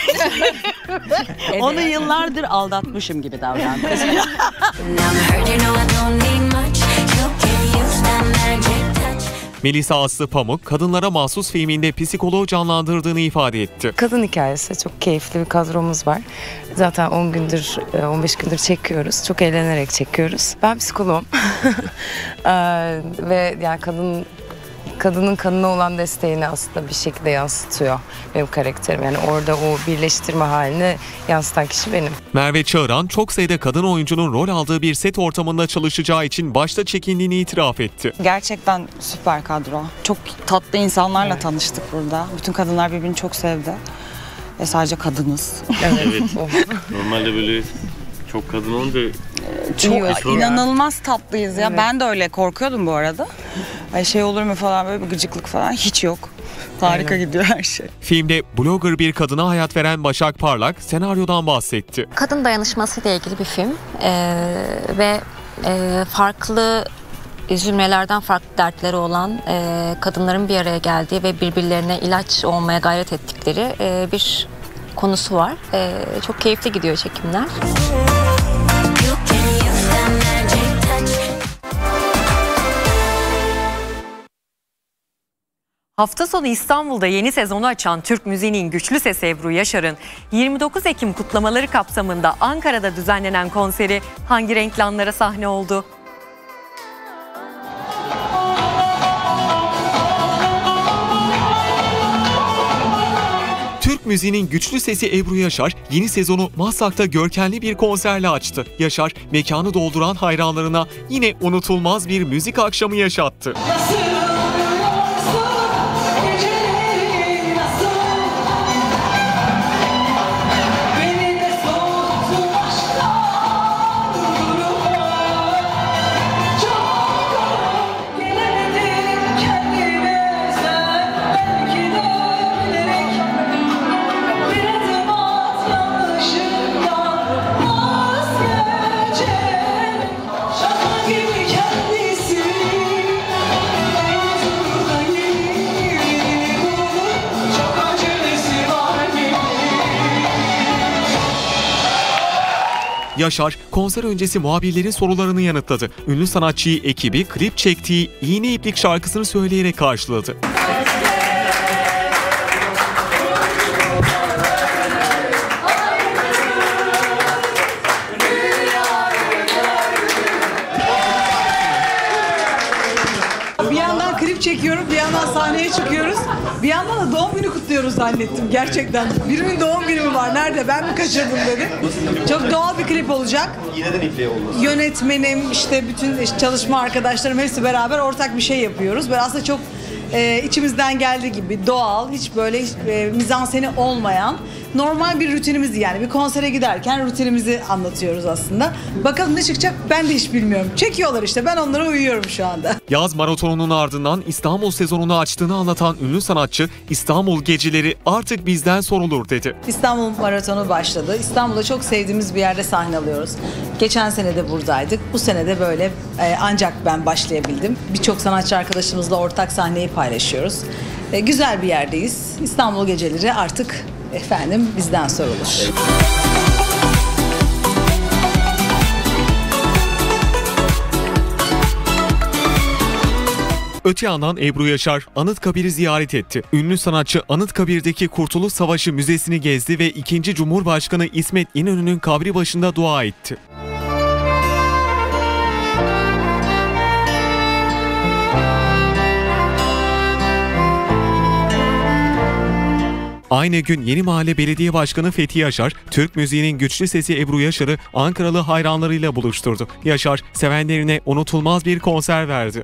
Onu yıllardır aldatmışım gibi davrandı. Melisa Aslı Pamuk, Kadınlara Mahsus filminde psikoloğu canlandırdığını ifade etti. Kadın hikayesi, çok keyifli bir kadromuz var. Zaten 10 gündür, 15 gündür çekiyoruz. Çok eğlenerek çekiyoruz. Ben psikoloğum. Ve yani kadının kanına olan desteğini aslında bir şekilde yansıtıyor benim karakterim. Yani orada o birleştirme halini yansıtan kişi benim. Merve Çağıran çok sayıda kadın oyuncunun rol aldığı bir set ortamında çalışacağı için başta çekindiğini itiraf etti. Gerçekten süper kadro. Çok tatlı insanlarla tanıştık burada. Bütün kadınlar birbirini çok sevdi. Ve sadece kadınız. Evet. Normalde böyle çok kadın olunca Çok inanılmaz tatlıyız ya. Evet. Ben de öyle korkuyordum bu arada. Ay şey olur mu falan, böyle bir gıcıklık falan hiç yok. Harika gidiyor her şey. Filmde blogger bir kadına hayat veren Başak Parlak senaryodan bahsetti. Kadın dayanışması ile ilgili bir film ve farklı zümrelerden farklı dertleri olan kadınların bir araya geldiği ve birbirlerine ilaç olmaya gayret ettikleri bir konusu var. Çok keyifli gidiyor çekimler. Hafta sonu İstanbul'da yeni sezonu açan Türk müziğinin güçlü sesi Ebru Yaşar'ın 29 Ekim kutlamaları kapsamında Ankara'da düzenlenen konseri hangi renkli anlara sahne oldu? Türk müziğinin güçlü sesi Ebru Yaşar yeni sezonu Maslak'ta görkemli bir konserle açtı. Yaşar mekanı dolduran hayranlarına yine unutulmaz bir müzik akşamı yaşattı. Yaşar konser öncesi muhabirlerin sorularını yanıtladı. Ünlü sanatçıyı ekibi klip çektiği İğne İplik şarkısını söyleyerek karşıladı. Bir yandan klip çekiyorum, bir yandan sahneye çıkıyoruz. Bir yandan da doğum günü kutluyoruz zannettim gerçekten. Birimin doğum günü mü var? Nerede? Ben mi kaçırdım dedim. Çok doğal bir klip olacak. Neden ipliğe oldu? Yönetmenim, işte bütün çalışma arkadaşlarım hepsi beraber ortak bir şey yapıyoruz. Böyle aslında çok içimizden geldiği gibi doğal, hiç böyle mizanseni olmayan normal bir rutinimiz, yani bir konsere giderken rutinimizi anlatıyoruz aslında. Bakalım ne çıkacak ben de hiç bilmiyorum. Çekiyorlar işte, ben onlara uyuyorum şu anda. Yaz maratonunun ardından İstanbul sezonunu açtığını anlatan ünlü sanatçı İstanbul geceleri artık bizden sorulur dedi. İstanbul maratonu başladı. İstanbul'da çok sevdiğimiz bir yerde sahne alıyoruz. Geçen sene de buradaydık. Bu sene de böyle ancak ben başlayabildim. Birçok sanatçı arkadaşımızla ortak sahneyi paylaşıyoruz. Güzel bir yerdeyiz. İstanbul geceleri artık bizden sorulur. Öte yandan Ebru Yaşar Anıtkabir'i ziyaret etti. Ünlü sanatçı Anıtkabir'deki Kurtuluş Savaşı Müzesi'ni gezdi ve 2. Cumhurbaşkanı İsmet İnönü'nün kabri başında dua etti. Aynı gün Yeni Mahalle Belediye Başkanı Fethi Yaşar, Türk müziğinin güçlü sesi Ebru Yaşar'ı Ankaralı hayranlarıyla buluşturdu. Yaşar, sevenlerine unutulmaz bir konser verdi.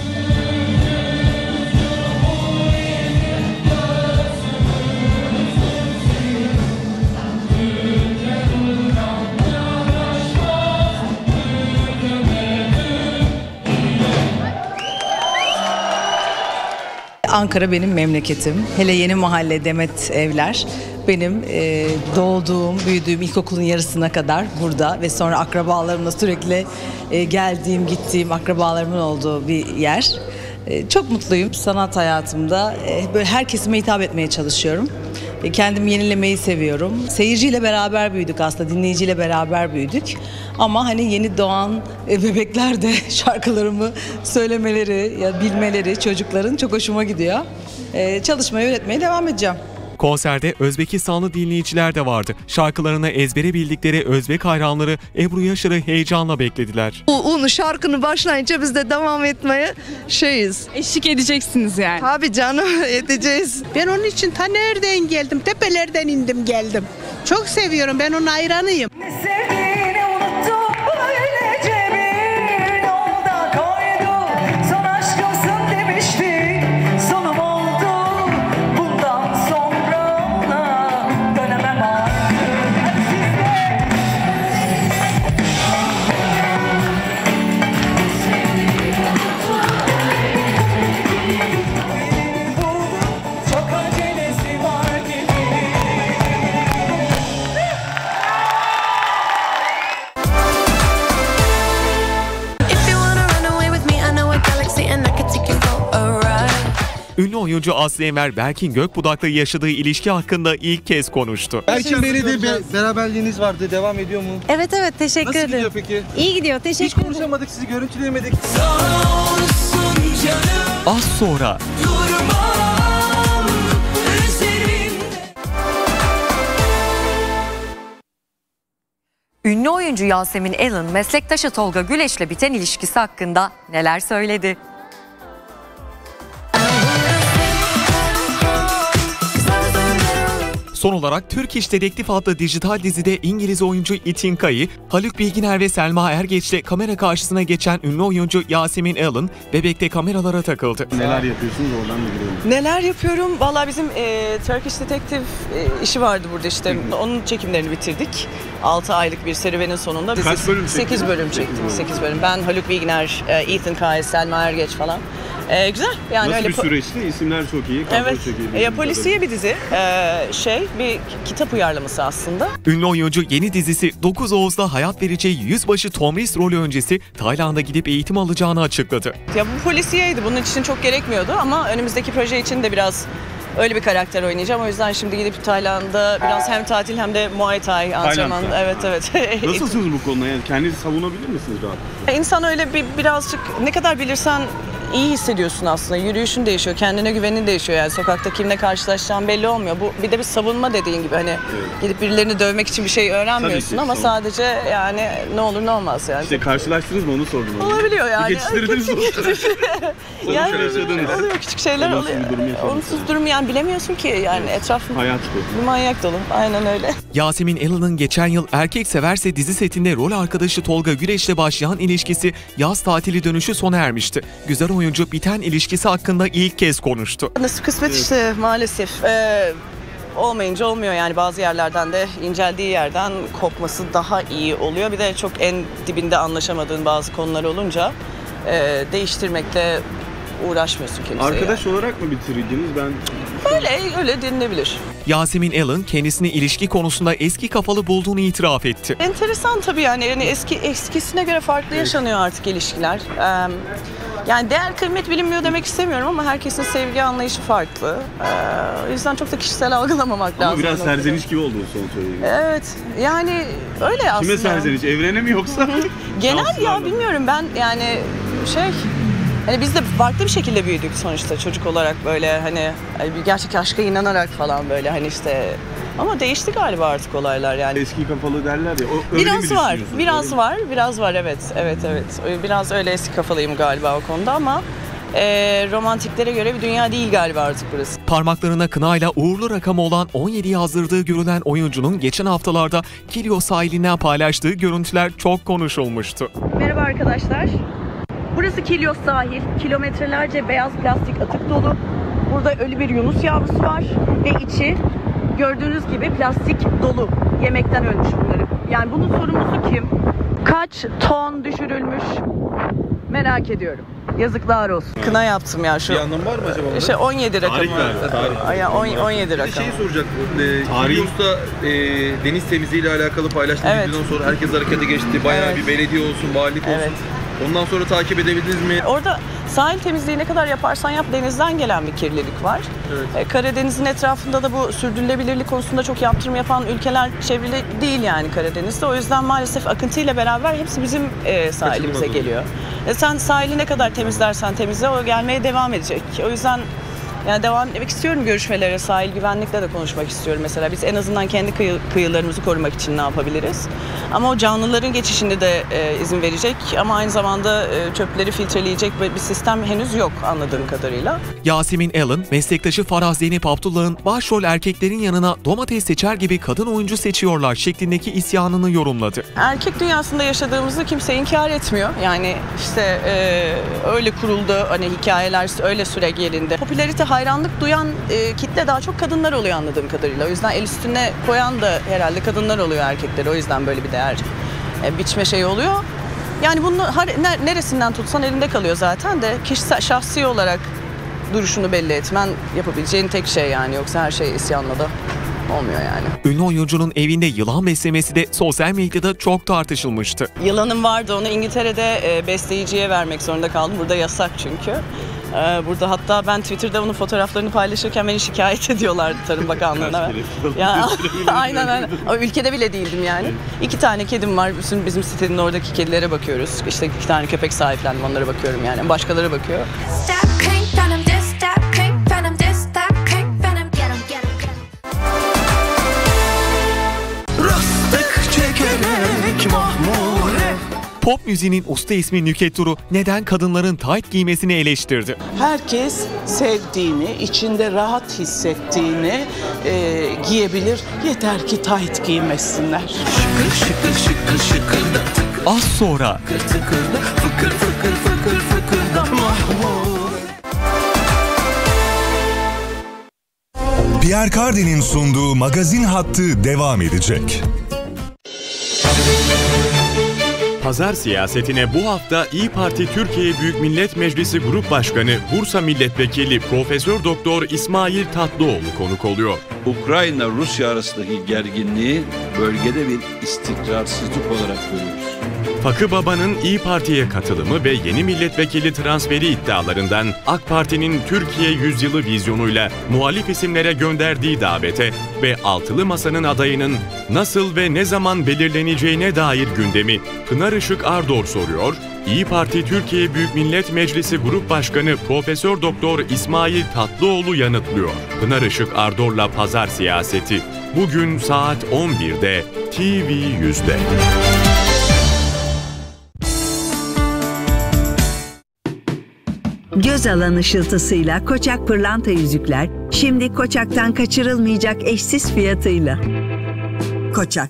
Ankara benim memleketim. Hele Yeni Mahalle, Demet Evler benim doğduğum, büyüdüğüm ilkokulun yarısına kadar burada ve sonra akrabalarımla sürekli geldiğim, gittiğim akrabalarımın olduğu bir yer. Çok mutluyum. Sanat hayatımda böyle her kesime hitap etmeye çalışıyorum. Kendimi yenilemeyi seviyorum. Seyirciyle beraber büyüdük aslında, dinleyiciyle beraber büyüdük. Ama hani yeni doğan bebekler de şarkılarımı söylemeleri, ya bilmeleri çocukların çok hoşuma gidiyor. Çalışmaya, üretmeye devam edeceğim. Konserde Özbekistanlı dinleyiciler de vardı. Şarkılarını ezbere bildikleri Özbek hayranları Ebru Yaşar'ı heyecanla beklediler. Unu şarkını başlayınca biz de devam etmeye eşlik edeceksiniz yani. Tabii canım, edeceğiz. Ben onun için ta nereden geldim, tepelerden indim geldim. Çok seviyorum, ben onun hayranıyım. oyuncu Aslı Enver, Berkin Gökbudak'la yaşadığı ilişki hakkında ilk kez konuştu. Berkin Bey'le de beraberliğiniz vardı. Devam ediyor mu? Evet teşekkür ederim. Nasıl gidiyor peki? İyi gidiyor, teşekkür ederim. Hiç konuşamadık, sizi görüntüleyemedik. Az sonra. Ünlü oyuncu Yasemin Allen, meslektaşı Tolga Güleç'le biten ilişkisi hakkında neler söyledi? Son olarak Türk İş Dedektif adlı dijital dizide İngiliz oyuncu Ethan Kayı, Haluk Bilginer ve Selma Ergeç'le kamera karşısına geçen ünlü oyuncu Yasemin Allen, Bebek'te kameralara takıldı. Neler yapıyorsunuz, oradan da girelim. Neler yapıyorum? Vallahi bizim Turkish Detective işi vardı burada işte. Onun çekimlerini bitirdik. 6 aylık bir serüvenin sonunda. Kaç bölüm çektiniz? 8 bölüm çektik. 8 bölüm. Ben, Haluk Bilginer, Ethan Kayı, Selma Ergeç falan. Güzel. Yani nasıl öyle bir süreçti? İsimler çok iyi. Evet. Çok iyi. Polisiye bir dizi. Bir kitap uyarlaması aslında. Ünlü oyuncu yeni dizisi 9 Oğuz'da hayat vereceği yüzbaşı Tom Rees rolü öncesi Tayland'a gidip eğitim alacağını açıkladı. Ya bu polisiyeydi. Bunun için çok gerekmiyordu ama önümüzdeki proje için de biraz öyle bir karakter oynayacağım. O yüzden şimdi gidip Tayland'da biraz hem tatil hem de Muay Thai antrenmanı. Evet. Nasılsınız bu konuda? Yani kendinizi savunabilir misiniz rahat? İnsan öyle birazcık ne kadar bilirsen iyi hissediyorsun aslında. Yürüyüşün değişiyor, kendine güvenin değişiyor. Yani sokakta kimle karşılaşacağın belli olmuyor. Bu bir de bir savunma dediğin gibi hani gidip birilerini dövmek için bir şey öğrenmiyorsun ama sadece yani ne olur ne olmaz yani. İşte karşılaştınız mı onu sordum. Olabiliyor yani. Geçiştirdiniz mi? Yani oluyor, küçük şeyler oluyor. Olumsuz durum yani bilemiyorsun ki yani etrafın. Hayat bu. Bir manyak dolu. Aynen öyle. Yasemin Allen'ın geçen yıl Erkek Severse dizi setinde rol arkadaşı Tolga Güleç'le başlayan ilişkisi yaz tatili dönüşü sona ermişti. Güzel oyuncu biten ilişkisi hakkında ilk kez konuştu. Nasıl kısmet işte maalesef. Olmayınca olmuyor yani bazı yerlerden de inceldiği yerden kopması daha iyi oluyor. Bir de çok en dibinde anlaşamadığın bazı konular olunca değiştirmekle uğraşmıyorsun kimseye. Arkadaş olarak mı bitirdiniz? Öyle denilebilir. Yasemin Allen kendisini ilişki konusunda eski kafalı bulduğunu itiraf etti. Enteresan tabii yani eskisine göre farklı yaşanıyor artık ilişkiler. Yani değer kıymet bilinmiyor demek istemiyorum ama herkesin sevgi anlayışı farklı. O yüzden çok da kişisel algılamamak lazım. Ama biraz serzeniş gibi oldu son söylediğiniz. Evet yani öyle aslında. Kime serzeniş? Evrene mi yoksa? Genel ya bilmiyorum ben yani hani biz de farklı bir şekilde büyüdük sonuçta çocuk olarak böyle hani bir gerçek aşka inanarak falan böyle hani işte ama değişti galiba artık olaylar yani. Eski kafalı derler ya. Biraz var evet. Biraz öyle eski kafalıyım galiba o konuda ama romantiklere göre bir dünya değil galiba artık burası. Parmaklarına kınayla uğurlu rakamı olan 17 yazdırdığı görülen oyuncunun geçen haftalarda Kilyos sahilinden paylaştığı görüntüler çok konuşulmuştu. Merhaba arkadaşlar. Burası Kilyos sahil. Kilometrelerce beyaz plastik atık dolu. Burada ölü bir yunus yavrusu var ve içi gördüğünüz gibi plastik dolu. Yemekten ölmüş bunları. Yani bunun sorumlusu kim? Kaç ton düşürülmüş? Merak ediyorum. Yazıklar olsun. Kına yaptım ya şu. Bir anlamı var mı acaba? İşte 17 rakamı. Tarih. 17 rakam. Bir şey soracaktım. Kilyos'ta deniz temizliğiyle alakalı paylaştığım videodan sonra herkes harekete geçti. Bayağı bir belediye olsun, valilik olsun. Ondan sonra takip edebildiniz mi? Orada sahil temizliği ne kadar yaparsan yap denizden gelen bir kirlilik var. Evet. Karadeniz'in etrafında da bu sürdürülebilirlik konusunda çok yaptırım yapan ülkeler çevrili değil yani Karadeniz'de. O yüzden maalesef akıntıyla beraber hepsi bizim sahilimize geliyor. Sen sahili ne kadar temizlersen temizle o gelmeye devam edecek. O yüzden yani devam etmek istiyorum görüşmelere, sahil güvenlikle de konuşmak istiyorum mesela. Biz en azından kendi kıyılarımızı korumak için ne yapabiliriz? Ama o canlıların geçişini de izin verecek ama aynı zamanda çöpleri filtreleyecek bir sistem henüz yok anladığım kadarıyla. Yasemin Allen, meslektaşı Farah Zeynep Abdullah'ın başrol erkeklerin yanına domates seçer gibi kadın oyuncu seçiyorlar şeklindeki isyanını yorumladı. Erkek dünyasında yaşadığımızı kimse inkar etmiyor. Yani işte öyle kuruldu hani hikayeler öyle süre gelindi. Popülarite hayranlık duyan kitle daha çok kadınlar oluyor anladığım kadarıyla. O yüzden el üstüne koyan da herhalde kadınlar oluyor erkekleri. O yüzden böyle bir değer biçme şey oluyor. Yani bunu neresinden tutsan elinde kalıyor zaten de kişisel şahsi olarak duruşunu belli etmen yapabileceğin tek şey yani. Yoksa her şey isyanla da olmuyor yani. Ünlü oyuncunun evinde yılan beslemesi de sosyal medyada çok tartışılmıştı. Yılanım vardı, onu İngiltere'de besleyiciye vermek zorunda kaldım. Burada yasak çünkü. Burada hatta ben Twitter'da onun fotoğraflarını paylaşırken beni şikayet ediyorlardı Tarım Bakanlığı'na. Ya, aynen. O ülkede bile değildim yani. 2 tane kedim var. Bizim sitenin oradaki kedilere bakıyoruz. İşte 2 tane köpek sahiplendim, onlara bakıyorum yani. Başkaları bakıyor. Pop müziğinin usta ismi Nükhet Duru neden kadınların tayt giymesini eleştirdi. Herkes sevdiğini, içinde rahat hissettiğini giyebilir. Yeter ki tayt giymesinler. Şıkır şıkır şıkır şıkır da tıkır. Az sonra. Fıkır fıkır fıkır fıkır fıkır da mahmur. Pierre Cardin'in sunduğu magazin hattı devam edecek. Pazar siyasetine bu hafta İYİ Parti Türkiye Büyük Millet Meclisi Grup Başkanı Bursa Milletvekili Profesör Doktor İsmail Tatlıoğlu konuk oluyor. Ukrayna-Rusya arasındaki gerginliği bölgede bir istikrarsızlık olarak görüyoruz. Fakı Baba'nın İYİ Parti'ye katılımı ve yeni milletvekili transferi iddialarından AK Parti'nin Türkiye Yüzyılı vizyonuyla muhalif isimlere gönderdiği davete ve Altılı Masa'nın adayının nasıl ve ne zaman belirleneceğine dair gündemi Pınar Işık Ardor soruyor. İYİ Parti Türkiye Büyük Millet Meclisi Grup Başkanı Profesör Doktor İsmail Tatlıoğlu yanıtlıyor. Pınar Işık Ardor'la Pazar Siyaseti bugün saat 11'de TV100'de. Göz alan ışıltısıyla Koçak pırlanta yüzükler şimdi Koçak'tan kaçırılmayacak eşsiz fiyatıyla. Koçak.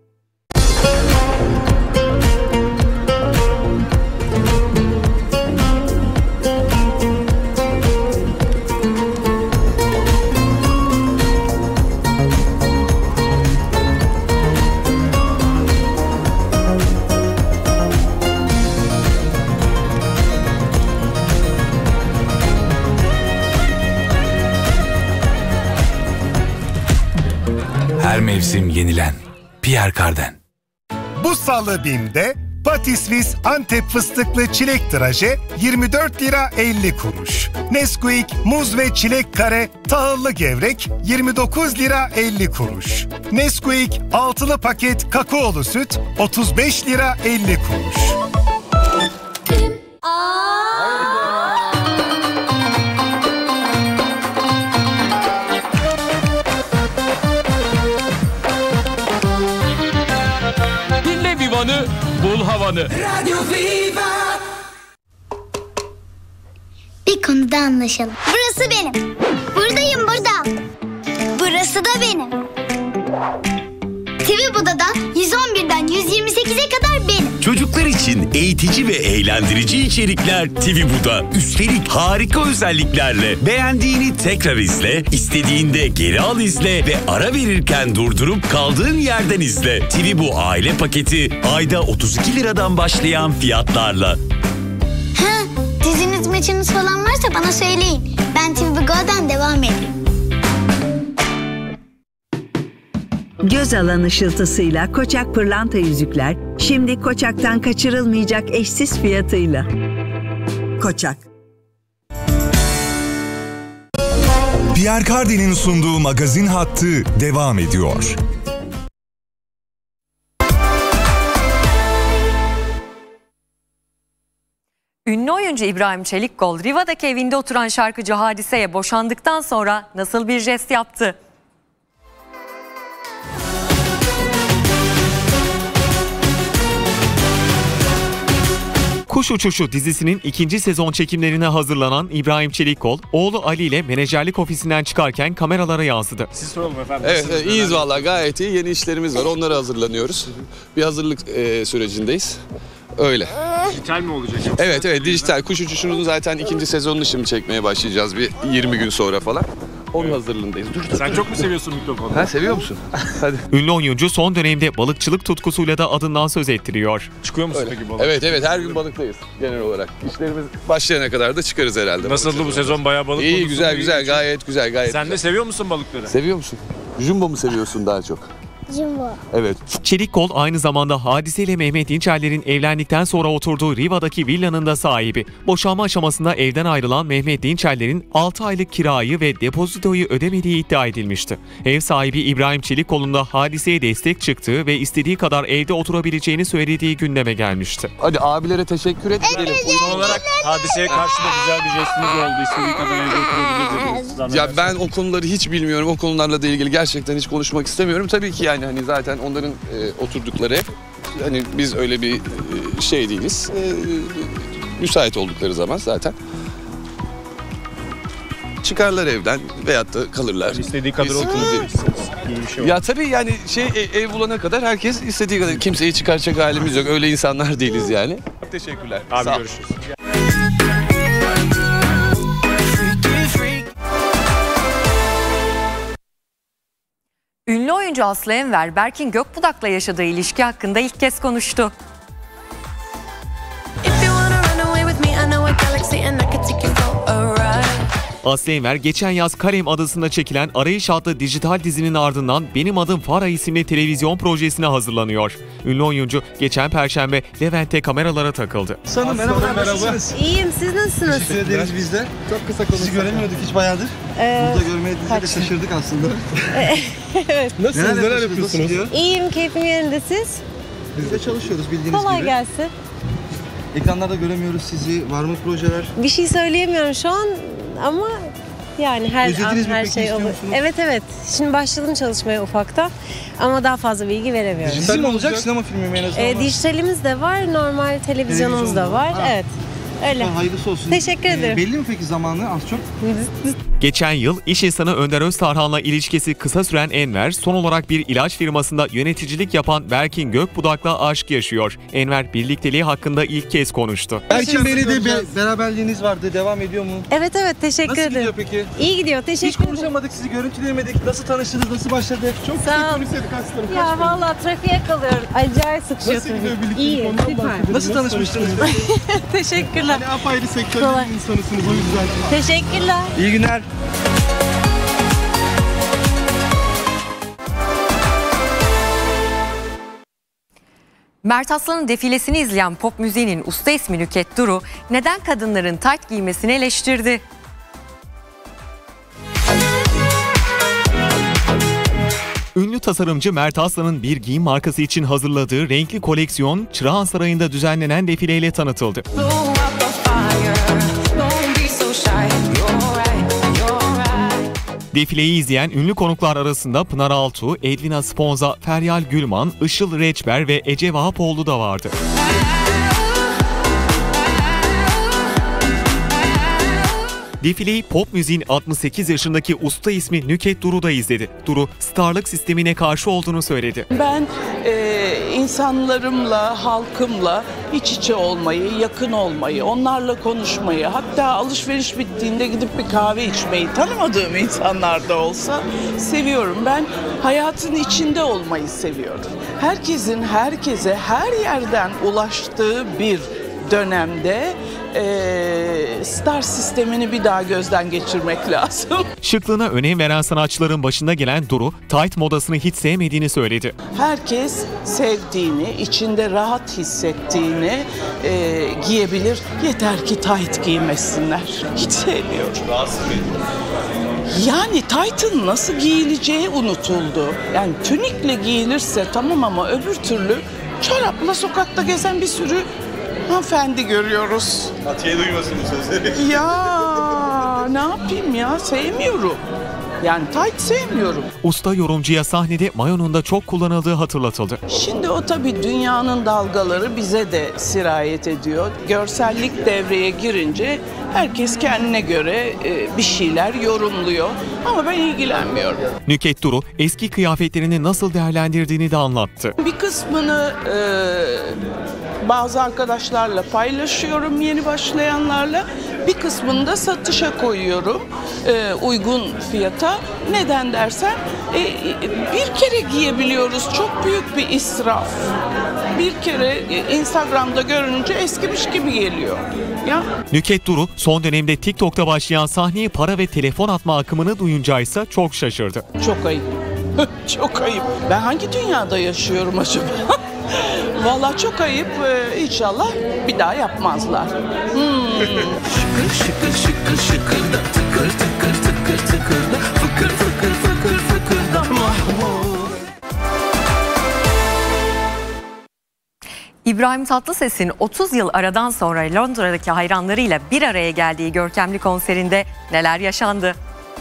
Her mevsim yenilen. Pierre Cardin. Bu salı BİM'de Patisvis Antep fıstıklı çilek tıraje 24 lira 50 kuruş. Nesquik muz ve çilek kare tahıllı gevrek 29 lira 50 kuruş. Nesquik altılı paket kakaolu süt 35 lira 50 kuruş. Vivan'ı, bul havanı. Radyo Viva. Bir konuda anlaşalım. Burası benim. Buradayım burada. Burası da benim. TV Buda'dan 111'den 128'e kadar benim. Çocuklar için eğitici ve eğlendirici içerikler TV Buda. Üstelik harika özelliklerle. Beğendiğini tekrar izle, istediğinde geri al izle ve ara verirken durdurup kaldığın yerden izle. TV Bu aile paketi ayda 32 liradan başlayan fiyatlarla. Ha, diziniz meçiniz falan varsa bana söyleyin. Ben TV Buda'dan devam edeyim. Göz alan ışıltısıyla Koçak pırlanta yüzükler şimdi Koçak'tan kaçırılmayacak eşsiz fiyatıyla. Koçak. Pierre Cardin'in sunduğu magazin hattı devam ediyor. Ünlü oyuncu İbrahim Çelikkol, Riva'daki evinde oturan şarkıcı Hadise'ye boşandıktan sonra nasıl bir jest yaptı? Kuş Uçuşu dizisinin 2. sezon çekimlerine hazırlanan İbrahim Çelikkol, oğlu Ali ile menajerlik ofisinden çıkarken kameralara yansıdı. Siz soralım efendim. Evet, iyiyiz vallahi, gayet iyi. Yeni işlerimiz var, onlara hazırlanıyoruz. Bir hazırlık sürecindeyiz. Öyle. Dijital mi olacak? Evet, dijital. Kuş Uçuşu'nun zaten 2. sezonunu şimdi çekmeye başlayacağız bir 20 gün sonra falan. Onun hazırlığındayız. Dur. Sen çok mu seviyorsun mikrofonu? Ha, seviyor musun? Hadi. Ünlü oyuncu son dönemde balıkçılık tutkusuyla da adından söz ettiriyor. Çıkıyor musun peki balık? Evet, her gün balıktayız genel olarak. İşlerimiz başlayana kadar da çıkarız herhalde. Nasıldı bu sezon, bayağı balık İyi, bulursun. güzel, gayet güzel. Sen de seviyor musun balıkları? Seviyor musun? Jumbo mu seviyorsun daha çok? Jumbo. Evet. Çelikkol aynı zamanda Hadise ile Mehmet Dinçerler'in evlendikten sonra oturduğu Riva'daki villanın da sahibi. Boşanma aşamasında evden ayrılan Mehmet Dinçerler'in 6 aylık kirayı ve depozitoyu ödemediği iddia edilmişti. Ev sahibi İbrahim Çelikkol'un da Hadise'ye destek çıktığı ve istediği kadar evde oturabileceğini söylediği gündeme gelmişti. Hadi abilere teşekkür et. Son olarak Hadise'ye karşı da güzel bir jestiniz oldu. İstediği kadar evde oturabilir. Ya ben o konuları hiç bilmiyorum. O konularla da ilgili gerçekten hiç konuşmak istemiyorum. Tabii ki yani hani zaten onların oturdukları ev. Hani biz öyle bir şey değiliz. Müsait oldukları zaman zaten çıkarlar evden veyahut da kalırlar. Yani istediği kadar oturabilirsiniz. Şey ya tabii yani ev bulana kadar herkes istediği kadar, kimseyi çıkaracak halimiz yok. Öyle insanlar değiliz yani. Teşekkürler. Abi sağ ol. Görüşürüz. Ünlü oyuncu Aslı Enver, Berkin Gökbudak'la yaşadığı ilişki hakkında ilk kez konuştu. Aslı Enver geçen yaz Karem adasında çekilen Arayış adlı dijital dizinin ardından Benim Adım Farah isimli televizyon projesine hazırlanıyor. Ünlü oyuncu geçen Perşembe Levent'te kameralara takıldı. Sanırım merhaba. Nasılsınız? İyiyim, siz nasılsınız? Teşekkür ederiz biz de. Çok kısa konuşalım. Sizi göremiyorduk hiç bayağıdır. Burada görmeye de şaşırdık aslında. Evet. Nasılsınız? Neler yapıyorsunuz? İyiyim, keyfim yerinde, siz? Biz de çalışıyoruz bildiğiniz Kolay gibi. gelsin. Ekranlarda göremiyoruz sizi. Var mı projeler? Bir şey söyleyemiyorum şu an ama yani her Özlediniz an mi her peki, şey istiyor olur. musunuz? Evet. Şimdi başladım çalışmaya ufaktan ama daha fazla bilgi veremiyorum. Dijital mi olacak? Sinema filmi mi en azından? Dijitalimiz de var, normal televizyonumuz da var. Ha. Evet. Öyle. Hayırlısı olsun. Teşekkür ederim. Belli mi peki zamanı az çok? Geçen yıl iş insanı Önder Öztarhan'la ilişkisi kısa süren Enver, son olarak bir ilaç firmasında yöneticilik yapan Berkin Gökbudak'la aşk yaşıyor. Enver birlikteliği hakkında ilk kez konuştu. Berkin Bey'le de beraberliğiniz vardı. Devam ediyor mu? Evet, teşekkür Nasıl ederim. gidiyor peki? İyi gidiyor, Hiç teşekkür ederim. konuşamadık, sizi görüntüleyemedik. Nasıl tanıştınız, nasıl başladı? Çok kısa konuşsaydık aslında. Ya vallahi trafiğe kalıyoruz. Acayip sıkışıyor. Nasıl gidiyor birliktelik? İyi, Ondan süper. bahsedelim. Nasıl tanışmıştınız? Teşekkürler. Yani apayrı sektörün Kolay. insanısınız o yüzden. Teşekkürler. İyi günler. Mert Aslan'ın defilesini izleyen pop müziğinin usta ismi Nüket Duru, neden kadınların tayt giymesini eleştirdi? Ünlü tasarımcı Mert Aslan'ın bir giyim markası için hazırladığı renkli koleksiyon Çırağan Sarayı'nda düzenlenen defileyle tanıtıldı. Defileyi izleyen ünlü konuklar arasında Pınar Altuğ, Edwina Sponza, Feryal Gülman, Işıl Reçber ve Ece Vahapoğlu da vardı. Defileyi pop müziğin 68 yaşındaki usta ismi Nüket Duru da izledi. Duru, starlık sistemine karşı olduğunu söyledi. Ben insanlarımla, halkımla iç içe olmayı, yakın olmayı, onlarla konuşmayı, hatta alışveriş bittiğinde gidip bir kahve içmeyi, tanımadığım insanlar da olsa seviyorum. Ben hayatın içinde olmayı seviyorum. Herkesin herkese her yerden ulaştığı bir dönemde star sistemini bir daha gözden geçirmek lazım. Şıklığına önem veren sanatçıların başında gelen Duru, tight modasını hiç sevmediğini söyledi. Herkes sevdiğini, içinde rahat hissettiğini giyebilir. Yeter ki tight giymesinler. Hiç sevmiyorum. Rahatsız mıyım? Yani tight'ın nasıl giyileceği unutuldu. Yani tünikle giyilirse tamam ama öbür türlü çorapla sokakta gezen bir sürü hanımefendi görüyoruz. Atiye duymasın bu sözleri. Ya ne yapayım ya, sevmiyorum. Yani tight sevmiyorum. Usta yorumcuya sahnede mayonun da çok kullanıldığı hatırlatıldı. Şimdi o tabii dünyanın dalgaları bize de sirayet ediyor. Görsellik devreye girince herkes kendine göre bir şeyler yorumluyor. Ama ben ilgilenmiyorum. Nüket Duru eski kıyafetlerini nasıl değerlendirdiğini de anlattı. Bir kısmını bazı arkadaşlarla paylaşıyorum, yeni başlayanlarla. Bir kısmını da satışa koyuyorum uygun fiyata. Neden dersen bir kere giyebiliyoruz. Çok büyük bir israf. Bir kere Instagram'da görününce eskimiş gibi geliyor. Ya. Nüket Duru son dönemde TikTok'ta başlayan sahneye para ve telefon atma akımını duyunca ise çok şaşırdı. Çok ayıp. Çok ayıp. Ben hangi dünyada yaşıyorum acaba? Vallahi çok ayıp. İnşallah bir daha yapmazlar. Şıkır şıkır şıkır şıkır da tıkır tıkır tıkır tıkır da fıkır fıkır fıkır fıkır da mahvur. İbrahim Tatlıses'in 30 yıl aradan sonra Londra'daki hayranlarıyla bir araya geldiği görkemli konserinde neler yaşandı?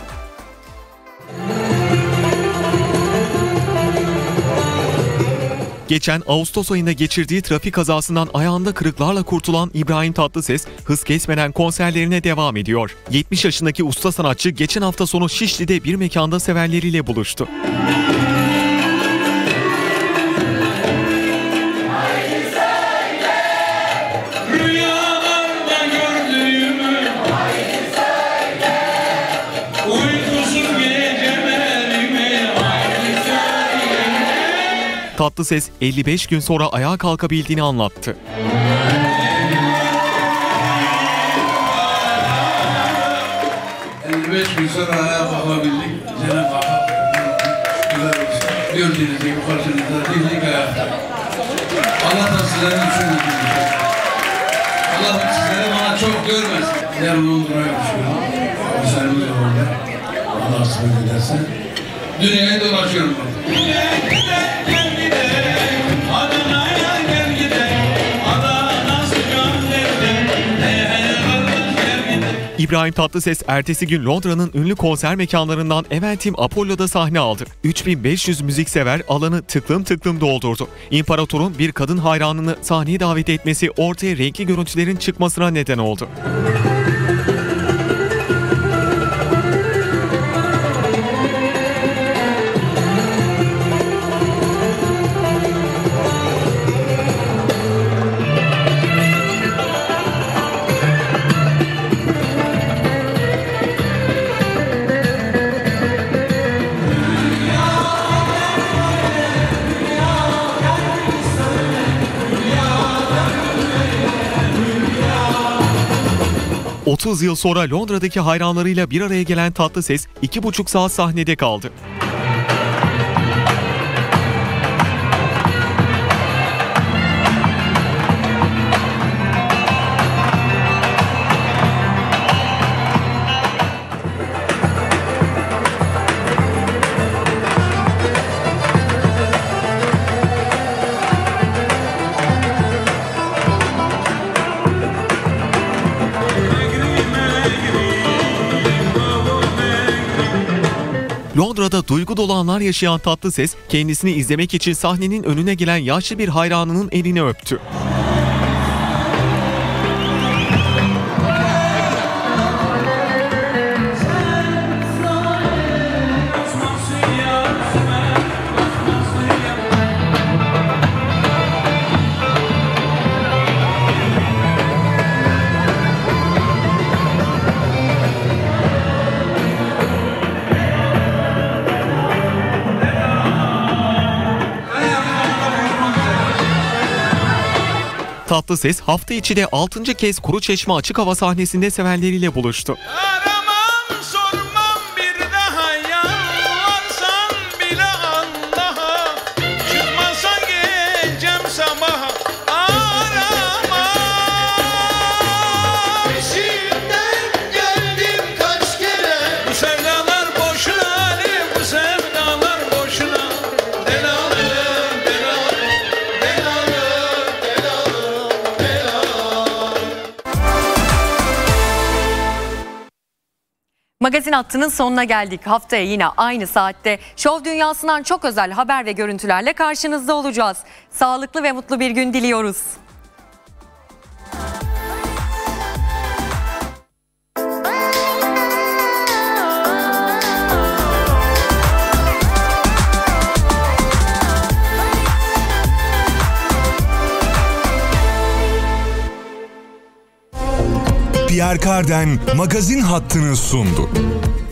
Geçen Ağustos ayında geçirdiği trafik kazasından ayağında kırıklarla kurtulan İbrahim Tatlıses hız kesmeden konserlerine devam ediyor. 70 yaşındaki usta sanatçı geçen hafta sonu Şişli'de bir mekanda sevenleriyle buluştu. Tatlıses 55 gün sonra ayağa kalkabildiğini anlattı. Gün sonra ayağa kalkabildik. Cenab-ı Hak gördüğünüz gibi karşınızda dimdik ayakta. Allah da sizlerin için Allah sizleri bana çok görmesin. Yarın Londra'ya düşüyorum. Komiserimiz de orada. Allah sınır ederse. Dünyayı dolaşıyorum. İbrahim Tatlıses ertesi gün Londra'nın ünlü konser mekanlarından Eventim Apollo'da sahne aldı. 3500 müziksever alanı tıklım tıklım doldurdu. İmparatorun bir kadın hayranını sahneye davet etmesi ortaya renkli görüntülerin çıkmasına neden oldu. ...30 yıl sonra Londra'daki hayranlarıyla bir araya gelen Tatlıses 2,5 saat sahnede kaldı. Londra'da duygu dolu anlar yaşayan Tatlıses, kendisini izlemek için sahnenin önüne gelen yaşlı bir hayranının elini öptü. Tatlıses hafta içi de 6. kez Kuruçeşme açık hava sahnesinde sevenleriyle buluştu. Magazin hattının sonuna geldik. Haftaya yine aynı saatte şov dünyasından çok özel haber ve görüntülerle karşınızda olacağız. Sağlıklı ve mutlu bir gün diliyoruz. Pierre Cardin magazin hattını sundu.